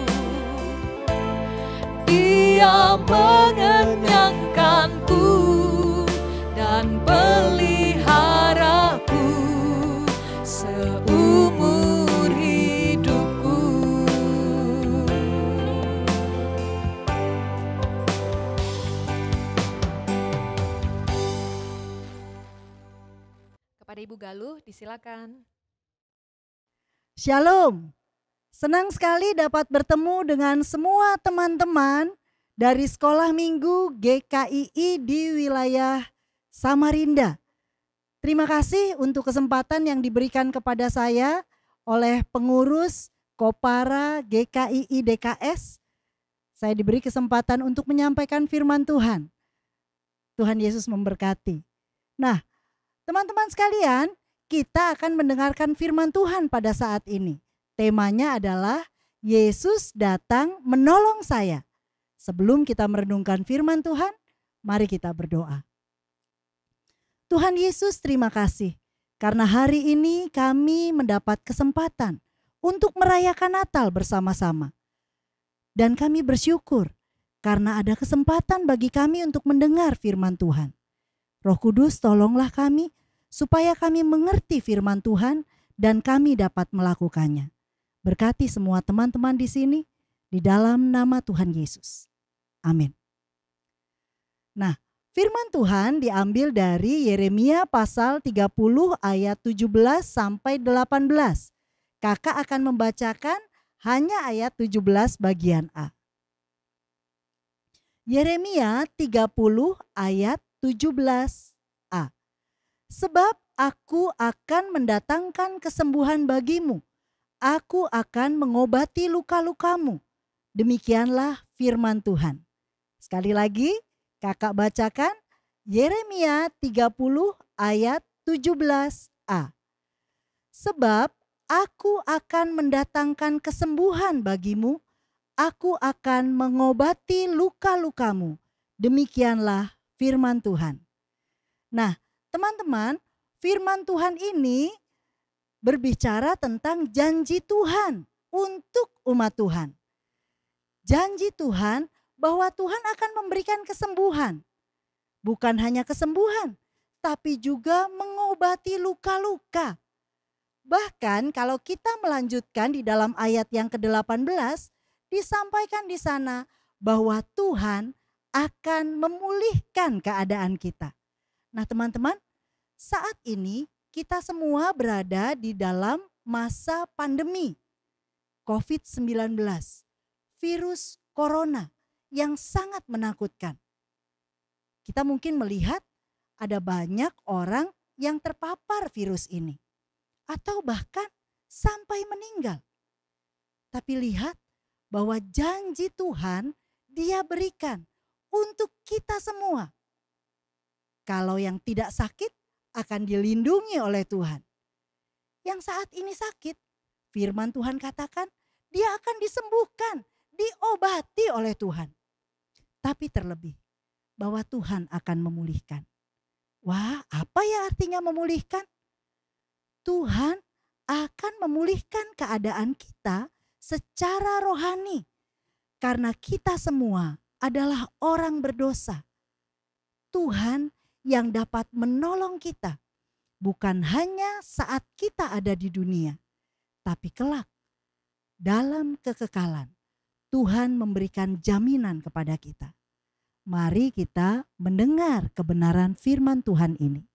Dia mengenyangkanku dan peliharaku seumur hidupku. Kepada Ibu Galuh disilakan. Shalom. Senang sekali dapat bertemu dengan semua teman-teman dari Sekolah Minggu G K I I di wilayah Samarinda. Terima kasih untuk kesempatan yang diberikan kepada saya oleh pengurus Kopara G K I I D K S. Saya diberi kesempatan untuk menyampaikan firman Tuhan. Tuhan Yesus memberkati. Nah, teman-teman sekalian, kita akan mendengarkan firman Tuhan pada saat ini. Temanya adalah Yesus datang menolong saya. Sebelum kita merenungkan firman Tuhan, mari kita berdoa. Tuhan Yesus, terima kasih karena hari ini kami mendapat kesempatan untuk merayakan Natal bersama-sama. Dan kami bersyukur karena ada kesempatan bagi kami untuk mendengar firman Tuhan. Roh Kudus, tolonglah kami supaya kami mengerti firman Tuhan dan kami dapat melakukannya. Berkati semua teman-teman di sini di dalam nama Tuhan Yesus. Amin. Nah, firman Tuhan diambil dari Yeremia pasal tiga puluh ayat tujuh belas sampai delapan belas. Kakak akan membacakan hanya ayat tujuh belas bagian A. Yeremia tiga puluh ayat tujuh belas A. Sebab aku akan mendatangkan kesembuhan bagimu. Aku akan mengobati luka-lukamu. Demikianlah firman Tuhan. Sekali lagi, kakak bacakan Yeremia tiga puluh ayat tujuh belas A. Sebab aku akan mendatangkan kesembuhan bagimu. Aku akan mengobati luka-lukamu. Demikianlah firman Tuhan. Nah, teman-teman, firman Tuhan ini berbicara tentang janji Tuhan untuk umat Tuhan. Janji Tuhan bahwa Tuhan akan memberikan kesembuhan. Bukan hanya kesembuhan, tapi juga mengobati luka-luka. Bahkan kalau kita melanjutkan di dalam ayat yang ke delapan belas, disampaikan di sana bahwa Tuhan akan memulihkan keadaan kita. Nah teman-teman, saat ini kita semua berada di dalam masa pandemi covid sembilan belas, virus corona yang sangat menakutkan. Kita mungkin melihat ada banyak orang yang terpapar virus ini atau bahkan sampai meninggal. Tapi lihat bahwa janji Tuhan Dia berikan untuk kita semua. Kalau yang tidak sakit akan dilindungi oleh Tuhan. Yang saat ini sakit, firman Tuhan katakan dia akan disembuhkan, diobati oleh Tuhan. Tapi terlebih bahwa Tuhan akan memulihkan. Wah, apa ya artinya memulihkan? Tuhan akan memulihkan keadaan kita secara rohani. Karena kita semua adalah orang berdosa. Tuhan yang dapat menolong kita bukan hanya saat kita ada di dunia, tapi kelak dalam kekekalan Tuhan memberikan jaminan kepada kita. Mari kita mendengar kebenaran firman Tuhan ini.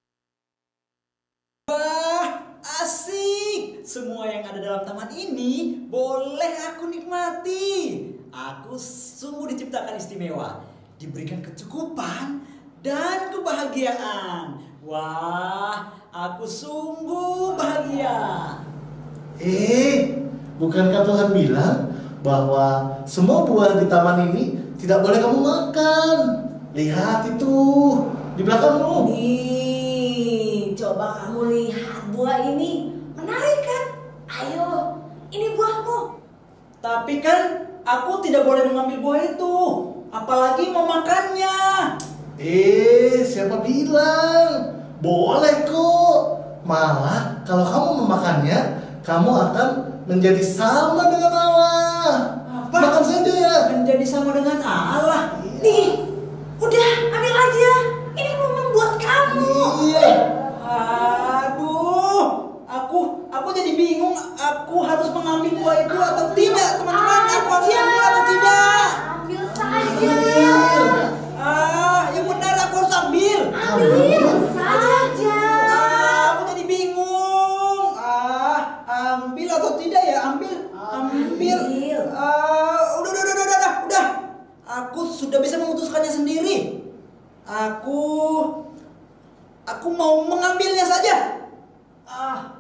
Wah, asik! Semua yang ada dalam taman ini boleh aku nikmati. Aku sungguh diciptakan istimewa, diberikan kecukupan dan kebahagiaan. Wah, aku sungguh bahagia. Eh, bukankah Tuhan bilang bahwa semua buah di taman ini tidak boleh kamu makan? Lihat itu di belakangmu. Nih, coba kamu lihat buah ini. Menarik kan? Ayo, ini buahmu. Tapi kan aku tidak boleh mengambil buah itu, apalagi memakannya. Eh, siapa bilang? Boleh kok. Malah kalau kamu memakannya, kamu akan menjadi sama dengan Allah. Apa? Makan saja ya. Menjadi sama dengan Allah. Nih, udah ambil aja. Ini memang buat kamu. Iya. Aduh, aku aku jadi bingung. Aku harus mengambil buah itu atau tidak, teman-teman? Aku harus ambil atau tidak? Ambil saja. Ah, yang benar aku harus ambil. Ambil saja. Ah, aku jadi bingung. Ah, ambil atau tidak ya? Ambil, ambil. Ah, udah, udah, udah, udah, udah, udah. Aku sudah bisa memutuskannya sendiri. Aku, aku mau mengambilnya saja. Ah.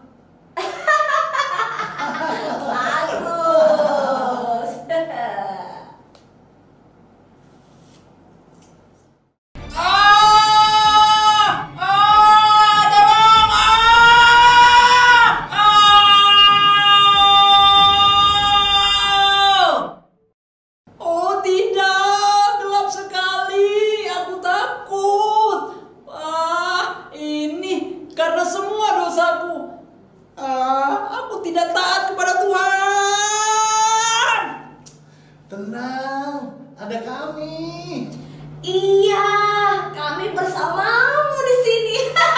Bagus. Oh tidak, gelap sekali. Aku takut. Ah, ini karena semua dosaku. Ah, aku tidak taat kepada Tuhan. Tenang, ada kami. Iya, kami bersamamu di sini.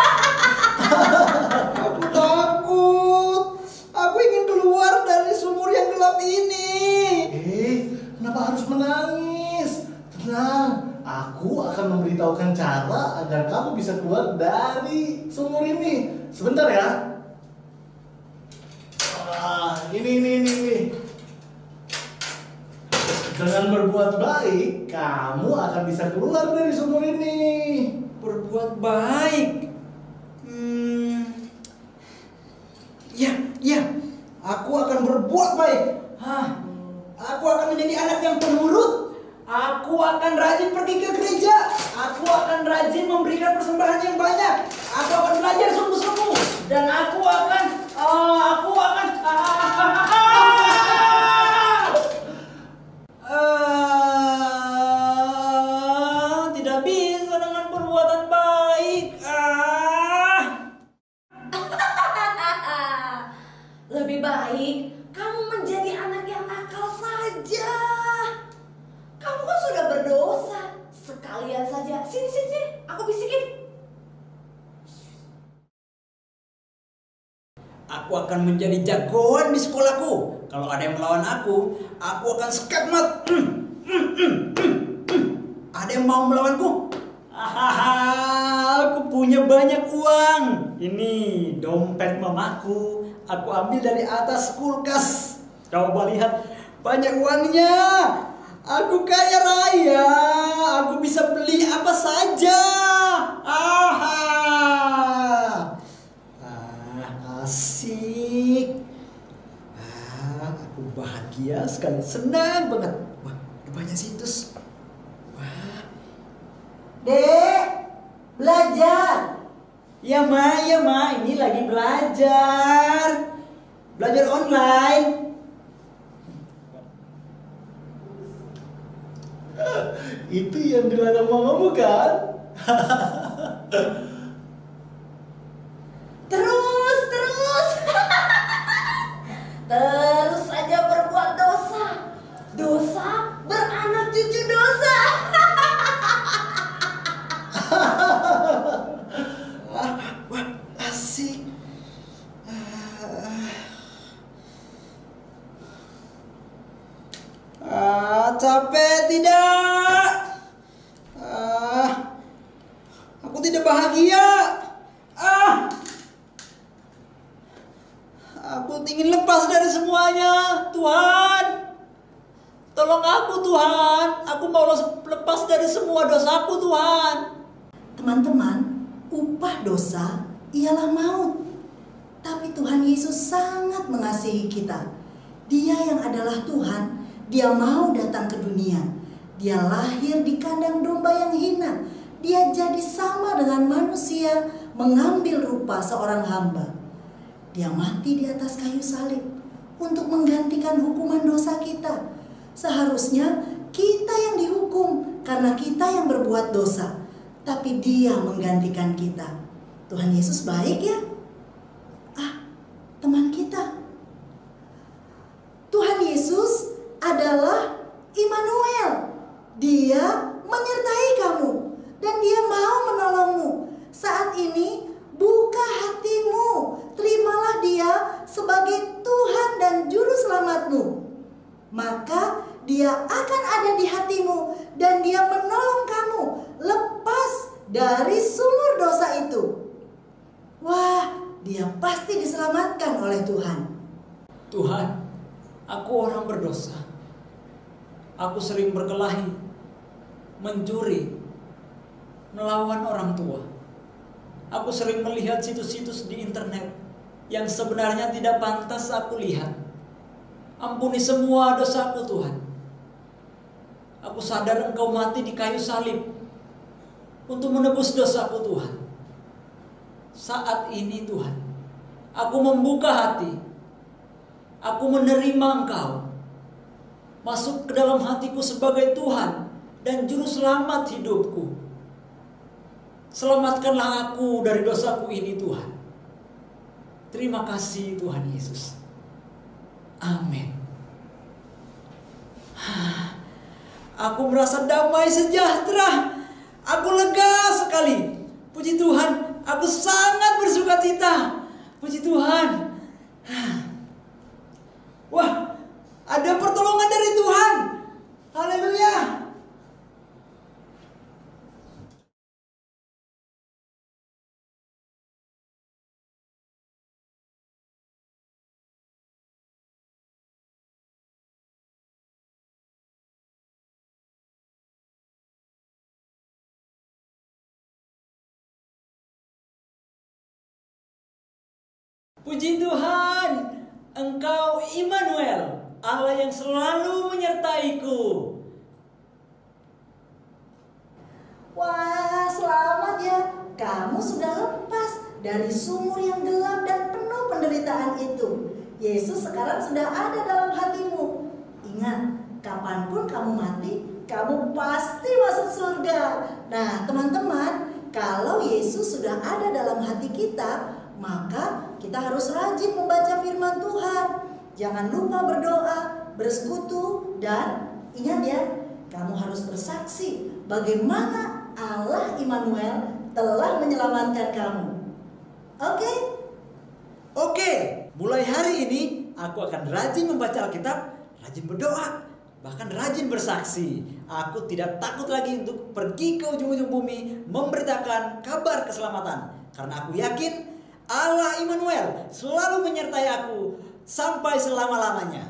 Aku takut. Aku ingin keluar dari sumur yang gelap ini. Eh, kenapa harus menangis? Tenang, aku akan memberitahukan cara agar kamu bisa keluar dari sumur ini. Sebentar ya. Ah, ini, ini, ini, ini. Dengan berbuat baik, kamu akan bisa keluar dari sumur ini. Berbuat baik. Hmm. Ya, ya. Aku akan berbuat baik. Hah. Aku akan menjadi anak yang penurut. Aku akan rajin pergi ke gereja. Aku akan rajin memberikan persembahan yang banyak. Aku akan belajar sungguh-sungguh. Dan aku akan, uh, aku akan, uh, tidak bisa dengan perbuatan baik. Ah. Lebih baik kamu menjadi anak yang nakal saja. Kamu kan sudah berdosa. Sekalian saja. Sini, sini, sini. Aku bisikin. Aku akan menjadi jagoan di sekolahku. Kalau ada yang melawan aku, aku akan skakmat. Mm, mm, mm, mm, mm. Ada yang mau melawanku? Hahaha, aku punya banyak uang. Ini dompet mamaku. Aku ambil dari atas kulkas. Coba lihat, banyak uangnya. Aku kaya raya. Aku bisa beli apa saja. Aha. Ah, asik. Ah, aku bahagia sekali, senang banget. Wah, ada banyak situs. Wah. Dek, belajar. Ya ma, ya ma, ini lagi belajar. Belajar online. Itu yang dilarang mamamu kan? Terus, terus. Terus saja berbuat dosa. Dosa beranak cucu dosa. Wah, wah, asik. Ah, ah, capek tidak? Ah, aku tidak bahagia. Ah, aku ingin lepas dari semuanya, Tuhan. Tolong aku, Tuhan. Aku mau lepas dari semua dosaku, Tuhan. Teman-teman, upah dosa ialah maut. Tapi Tuhan Yesus sangat mengasihi kita. Dia yang adalah Tuhan, Dia mau datang ke dunia. Dia lahir di kandang domba yang hina. Dia jadi sama dengan manusia, mengambil rupa seorang hamba. Dia mati di atas kayu salib untuk menggantikan hukuman dosa kita. Seharusnya kita yang dihukum karena kita yang berbuat dosa. Tapi Dia menggantikan kita. Tuhan Yesus baik ya? Ah, teman kita. Dia menyertai kamu dan Dia mau menolongmu. Saat ini buka hatimu, terimalah Dia sebagai Tuhan dan Juru Selamatmu. Maka Dia akan ada di hatimu dan Dia menolong kamu lepas dari sumur dosa itu. Wah, dia pasti diselamatkan oleh Tuhan. Tuhan, aku orang berdosa. Aku sering berkelahi, mencuri, melawan orang tua. Aku sering melihat situs-situs di internet yang sebenarnya tidak pantas aku lihat. Ampuni semua dosaku Tuhan. Aku sadar Engkau mati di kayu salib untuk menebus dosaku Tuhan. Saat ini Tuhan, aku membuka hati. Aku menerima Engkau masuk ke dalam hatiku sebagai Tuhan dan Juru Selamat hidupku. Selamatkanlah aku dari dosaku ini Tuhan. Terima kasih Tuhan Yesus. Amin. Aku merasa damai sejahtera. Aku lega sekali. Puji Tuhan, aku sangat bersuka cita. Puji Tuhan. Wah, ada pertolongan dari Tuhan. Haleluya. Puji Tuhan, Engkau Immanuel, Allah yang selalu menyertaiku. Wah, selamat ya. Kamu sudah lepas dari sumur yang gelap dan penuh penderitaan itu. Yesus sekarang sudah ada dalam hatimu. Ingat, kapanpun kamu mati, kamu pasti masuk surga. Nah, teman-teman, kalau Yesus sudah ada dalam hati kita, maka kita harus rajin membaca firman Tuhan. Jangan lupa berdoa, bersekutu, dan ingat ya, kamu harus bersaksi bagaimana Allah Immanuel telah menyelamatkan kamu. Oke? Oke, mulai hari ini aku akan rajin membaca Alkitab, rajin berdoa, bahkan rajin bersaksi. Aku tidak takut lagi untuk pergi ke ujung-ujung bumi memberitakan kabar keselamatan. Karena aku yakin Allah Immanuel selalu menyertai aku sampai selama-lamanya.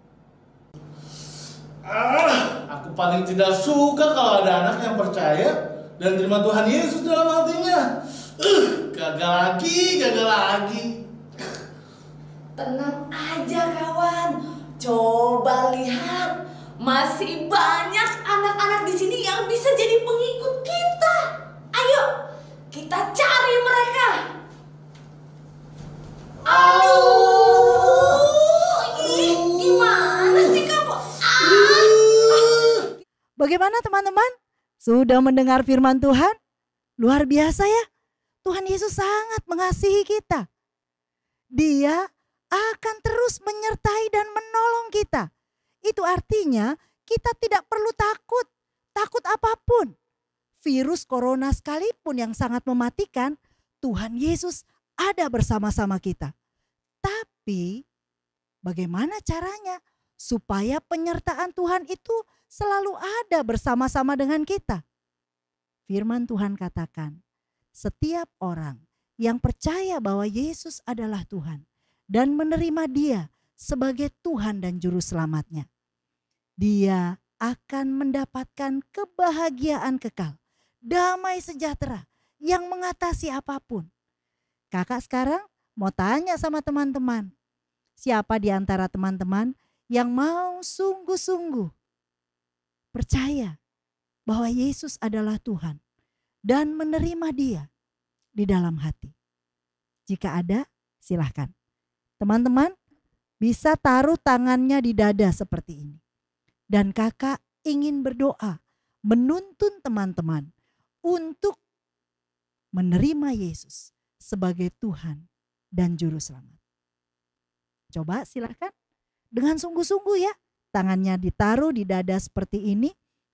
Ah, aku paling tidak suka kalau ada anak yang percaya dan terima Tuhan Yesus dalam hatinya. Uh, gagal lagi, gagal lagi. Tenang aja kawan, coba lihat, masih banyak anak-anak di sini yang bisa jadi pengikut kita. Ayo, kita cari mereka. Aduh, ih, gimana sih kamu? Ah. Bagaimana teman-teman? Sudah mendengar firman Tuhan? Luar biasa ya. Tuhan Yesus sangat mengasihi kita. Dia akan terus menyertai dan menolong kita. Itu artinya kita tidak perlu takut. Takut apapun. Virus corona sekalipun yang sangat mematikan, Tuhan Yesus ada bersama-sama kita. Tapi bagaimana caranya supaya penyertaan Tuhan itu selalu ada bersama-sama dengan kita? Firman Tuhan katakan, setiap orang yang percaya bahwa Yesus adalah Tuhan dan menerima Dia sebagai Tuhan dan Juru Selamatnya, dia akan mendapatkan kebahagiaan kekal, damai sejahtera yang mengatasi apapun. Kakak sekarang mau tanya sama teman-teman, siapa di antara teman-teman yang mau sungguh-sungguh percaya bahwa Yesus adalah Tuhan dan menerima Dia di dalam hati? Jika ada, silahkan. Teman-teman bisa taruh tangannya di dada seperti ini. Dan kakak ingin berdoa, menuntun teman-teman untuk menerima Yesus sebagai Tuhan dan Juru Selamat. Coba silahkan dengan sungguh-sungguh ya. Tangannya ditaruh di dada seperti ini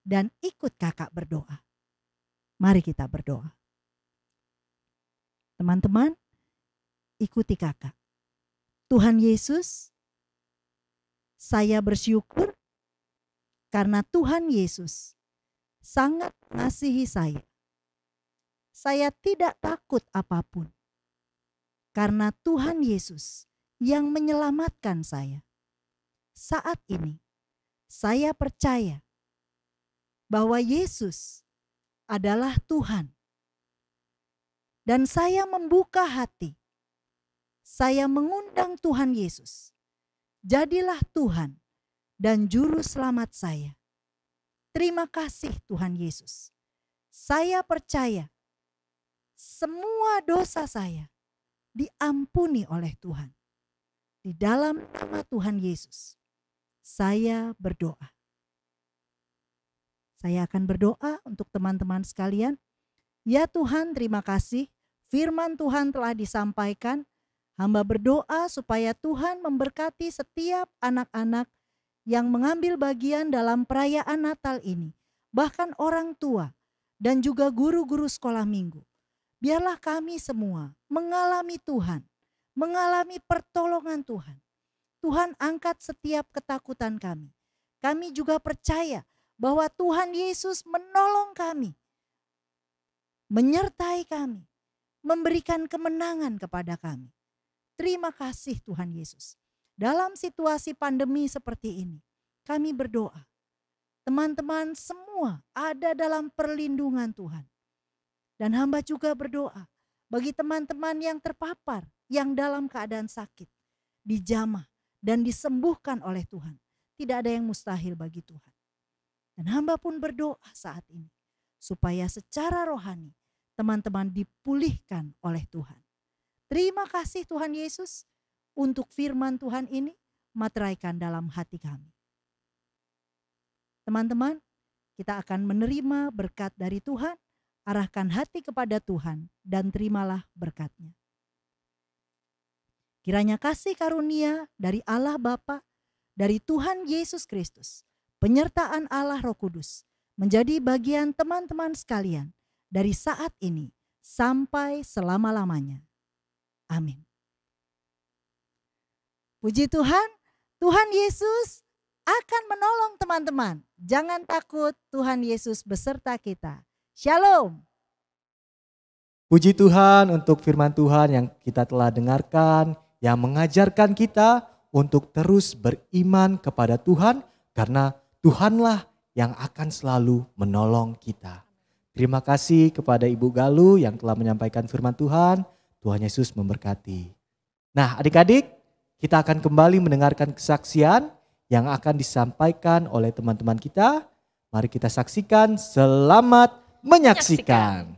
dan ikut kakak berdoa. Mari kita berdoa. Teman-teman, ikuti kakak. Tuhan Yesus, saya bersyukur karena Tuhan Yesus sangat mengasihi saya. Saya tidak takut apapun karena Tuhan Yesus yang menyelamatkan saya. Saat ini saya percaya bahwa Yesus adalah Tuhan. Dan saya membuka hati. Saya mengundang Tuhan Yesus. Jadilah Tuhan dan juru selamat saya. Terima kasih Tuhan Yesus. Saya percaya semua dosa saya diampuni oleh Tuhan. Di dalam nama Tuhan Yesus, saya berdoa. Saya akan berdoa untuk teman-teman sekalian. Ya Tuhan, terima kasih. Firman Tuhan telah disampaikan. Hamba berdoa supaya Tuhan memberkati setiap anak-anak yang mengambil bagian dalam perayaan Natal ini. Bahkan orang tua dan juga guru-guru sekolah minggu. Biarlah kami semua mengalami Tuhan, mengalami pertolongan Tuhan. Tuhan angkat setiap ketakutan kami. Kami juga percaya bahwa Tuhan Yesus menolong kami, menyertai kami, memberikan kemenangan kepada kami. Terima kasih Tuhan Yesus. Dalam situasi pandemi seperti ini, kami berdoa. Teman-teman semua ada dalam perlindungan Tuhan. Dan hamba juga berdoa bagi teman-teman yang terpapar, yang dalam keadaan sakit, dijamah dan disembuhkan oleh Tuhan. Tidak ada yang mustahil bagi Tuhan. Dan hamba pun berdoa saat ini supaya secara rohani teman-teman dipulihkan oleh Tuhan. Terima kasih Tuhan Yesus untuk firman Tuhan ini materaikan dalam hati kami. Teman-teman, kita akan menerima berkat dari Tuhan, arahkan hati kepada Tuhan dan terimalah berkatnya. Kiranya kasih karunia dari Allah Bapa, dari Tuhan Yesus Kristus, penyertaan Allah Roh Kudus menjadi bagian teman-teman sekalian dari saat ini sampai selama-lamanya. Amin. Puji Tuhan, Tuhan Yesus akan menolong teman-teman. Jangan takut, Tuhan Yesus beserta kita. Shalom. Puji Tuhan untuk firman Tuhan yang kita telah dengarkan, yang mengajarkan kita untuk terus beriman kepada Tuhan karena Tuhanlah yang akan selalu menolong kita. Terima kasih kepada Ibu Galuh yang telah menyampaikan firman Tuhan. Tuhan Yesus memberkati. Nah adik-adik, kita akan kembali mendengarkan kesaksian yang akan disampaikan oleh teman-teman kita. Mari kita saksikan, selamat menyaksikan.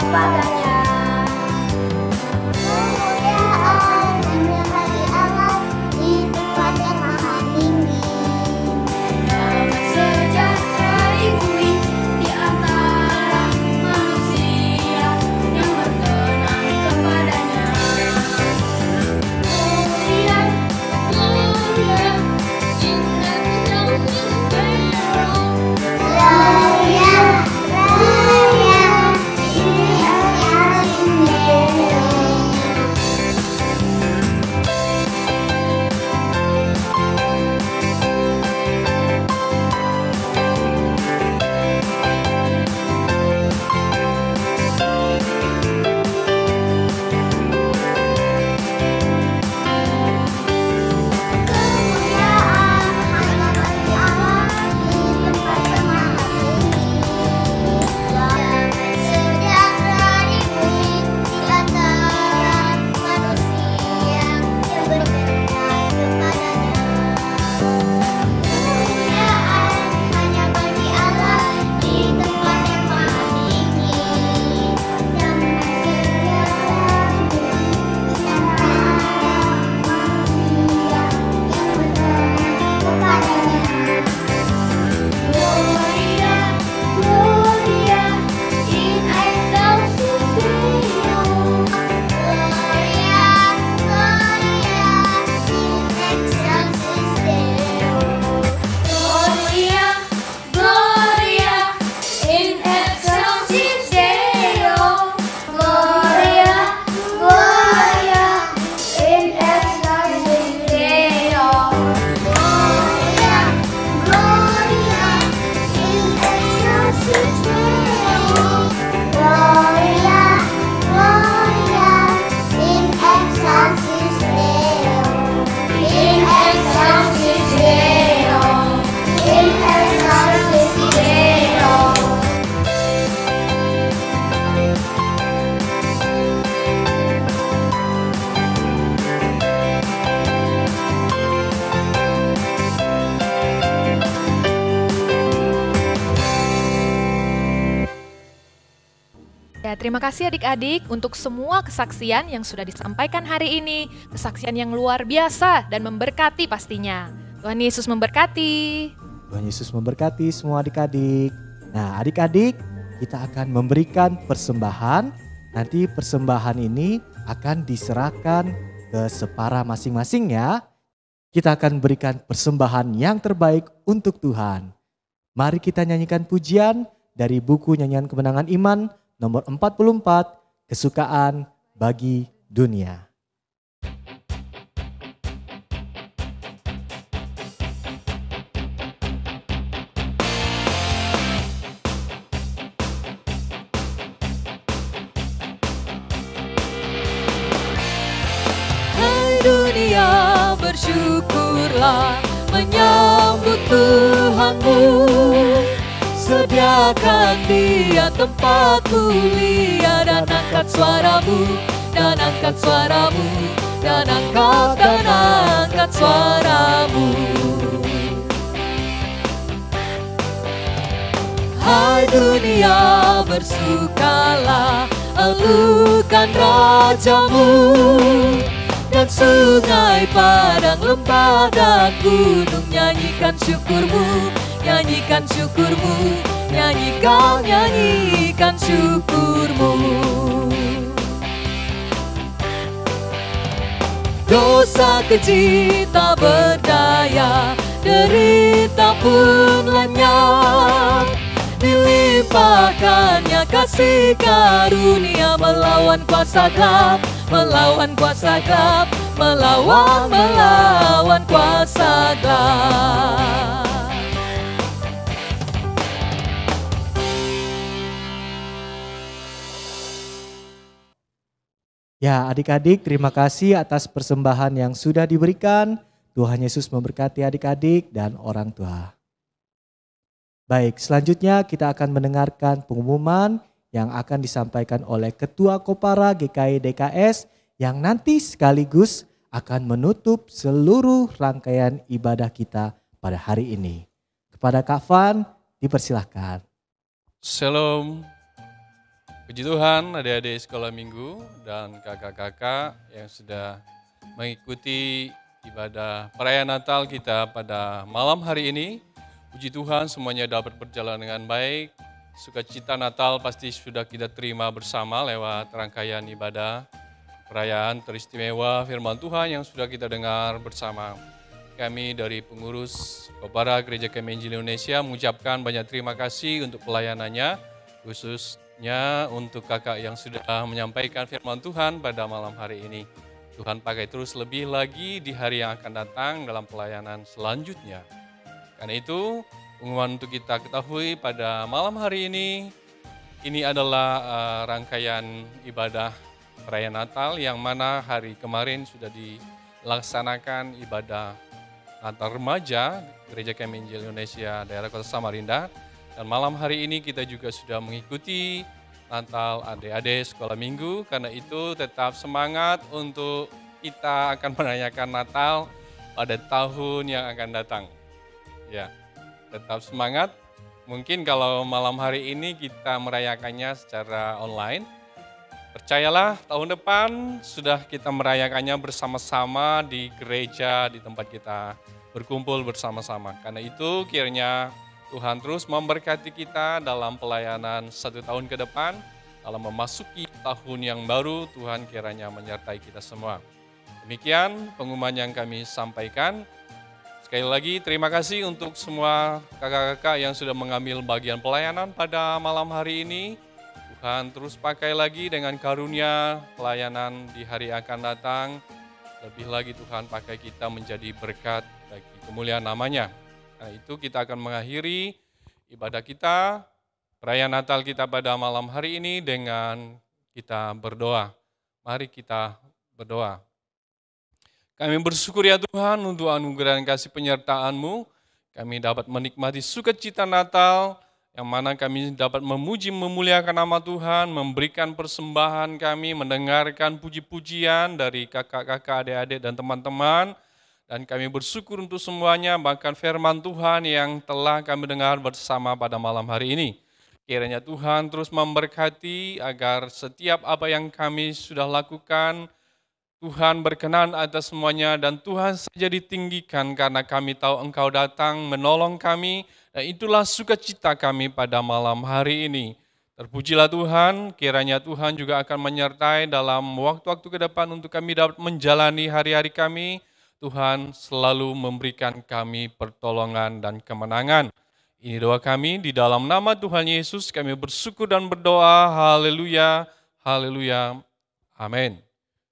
kepadanya. Kemuliaan hanya bagi Allah di tempat yang maha tinggi. Damai sejahtera di bumi di antara manusia yang berkenan kepadanya. Gloria, Gloria, in excelsis Deo. Gloria, Gloria, in excelsis Deo. Kemuliaan hanya bagi Allah di tempat yang maha tinggi. Damai sejahtera di bumi di antara manusia yang berkenan kepadanya. Kemuliaan hanya bagi Allah di tempat yang maha tinggi. Damai sejahtera di bumi di antara manusia yang berkenan kepadanya. Gloria, Gloria, in excelsis Deo. Gloria, Gloria, in excelsis Deo. Gloria, Gloria, in excelsis Deo. Gloria, Gloria, in excelsis Deo. Gloria, Gloria, in excelsis Deo. Gloria, Gloria, in excelsis Deo. In excelsis Deo. In excelsis Deo. Ya, terima kasih adik-adik untuk semua kesaksian yang sudah disampaikan hari ini. Kesaksian yang luar biasa dan memberkati pastinya. Tuhan Yesus memberkati. Tuhan Yesus memberkati semua adik-adik. Nah, adik-adik, kita akan memberikan persembahan. Nanti persembahan ini akan diserahkan ke separa masing-masing ya. Kita akan berikan persembahan yang terbaik untuk Tuhan. Mari kita nyanyikan pujian dari buku Nyanyian Kemenangan Iman nomor empat puluh empat, Kesukaan Bagi Dunia. Hai dunia, bersyukurlah menyambut Tuhanmu. Sediakan Dia tempat mulia dan angkat suaramu, dan angkat suaramu, dan angkat dan angkat suaramu. Hai dunia, bersukalah, elukan rajamu. Dan sungai, padang, lembah, dan gunung, nyanyikan syukurmu, nyanyikan syukurmu, nyanyikan, nyanyikan syukurmu. Dosa keji tak berdaya, derita pun lenyap. Dilimpahkannya kasih karunia, melawan kuasa gelap, melawan kuasa gelap, melawan, melawan kuasa gelap. Ya adik-adik, terima kasih atas persembahan yang sudah diberikan. Tuhan Yesus memberkati adik-adik dan orang tua. Baik, selanjutnya kita akan mendengarkan pengumuman yang akan disampaikan oleh Ketua Kopara G K I D K S yang nanti sekaligus akan menutup seluruh rangkaian ibadah kita pada hari ini. Kepada Kak Van, dipersilahkan. Shalom. Puji Tuhan, adik-adik sekolah minggu dan kakak-kakak yang sudah mengikuti ibadah perayaan Natal kita pada malam hari ini. Puji Tuhan semuanya dapat berjalan dengan baik. Sukacita Natal pasti sudah kita terima bersama lewat rangkaian ibadah perayaan teristimewa firman Tuhan yang sudah kita dengar bersama. Kami dari pengurus Kopara Gereja Kami Injil Indonesia mengucapkan banyak terima kasih untuk pelayanannya, khususnya untuk kakak yang sudah menyampaikan firman Tuhan pada malam hari ini. Tuhan pakai terus lebih lagi di hari yang akan datang dalam pelayanan selanjutnya. Karena itu, pengumuman untuk kita ketahui pada malam hari ini, ini adalah uh, rangkaian ibadah perayaan Natal yang mana hari kemarin sudah dilaksanakan ibadah Natal Remaja Gereja Kami Injil Indonesia daerah Kota Samarinda. Dan malam hari ini kita juga sudah mengikuti Natal adik-adik sekolah minggu. Karena itu tetap semangat untuk kita akan merayakan Natal pada tahun yang akan datang. Ya, tetap semangat. Mungkin kalau malam hari ini kita merayakannya secara online, percayalah tahun depan sudah kita merayakannya bersama-sama di gereja, di tempat kita berkumpul bersama-sama. Karena itu kiranya Tuhan terus memberkati kita dalam pelayanan satu tahun ke depan, dalam memasuki tahun yang baru, Tuhan kiranya menyertai kita semua. Demikian pengumuman yang kami sampaikan. Sekali lagi terima kasih untuk semua kakak-kakak yang sudah mengambil bagian pelayanan pada malam hari ini. Tuhan terus pakai lagi dengan karunia pelayanan di hari akan datang. Lebih lagi Tuhan pakai kita menjadi berkat bagi kemuliaan namanya. Nah itu kita akan mengakhiri ibadah kita, perayaan Natal kita pada malam hari ini dengan kita berdoa. Mari kita berdoa. Kami bersyukur ya Tuhan untuk anugerah dan kasih penyertaan-Mu. Kami dapat menikmati sukacita Natal, yang mana kami dapat memuji memuliakan nama Tuhan, memberikan persembahan kami, mendengarkan puji-pujian dari kakak-kakak, adik-adik, dan teman-teman. Dan kami bersyukur untuk semuanya, bahkan firman Tuhan yang telah kami dengar bersama pada malam hari ini. Kiranya Tuhan terus memberkati agar setiap apa yang kami sudah lakukan, Tuhan berkenan atas semuanya dan Tuhan saja ditinggikan karena kami tahu Engkau datang menolong kami dan itulah sukacita kami pada malam hari ini. Terpujilah Tuhan, kiranya Tuhan juga akan menyertai dalam waktu-waktu ke depan untuk kami dapat menjalani hari-hari kami. Tuhan selalu memberikan kami pertolongan dan kemenangan. Ini doa kami di dalam nama Tuhan Yesus kami bersyukur dan berdoa. Haleluya, haleluya, amin.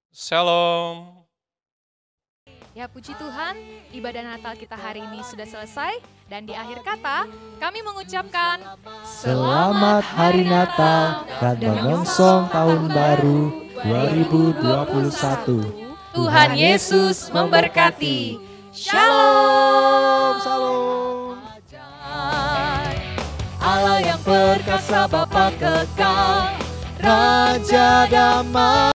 Shalom. Ya puji Tuhan, ibadah Natal kita hari ini sudah selesai dan di akhir kata kami mengucapkan Selamat Hari Natal dan menyongsong Tahun Baru dua ribu dua puluh satu. Tuhan Yesus memberkati. Shalom, shalom. Allah yang perkasa Bapa kekal, Raja damai.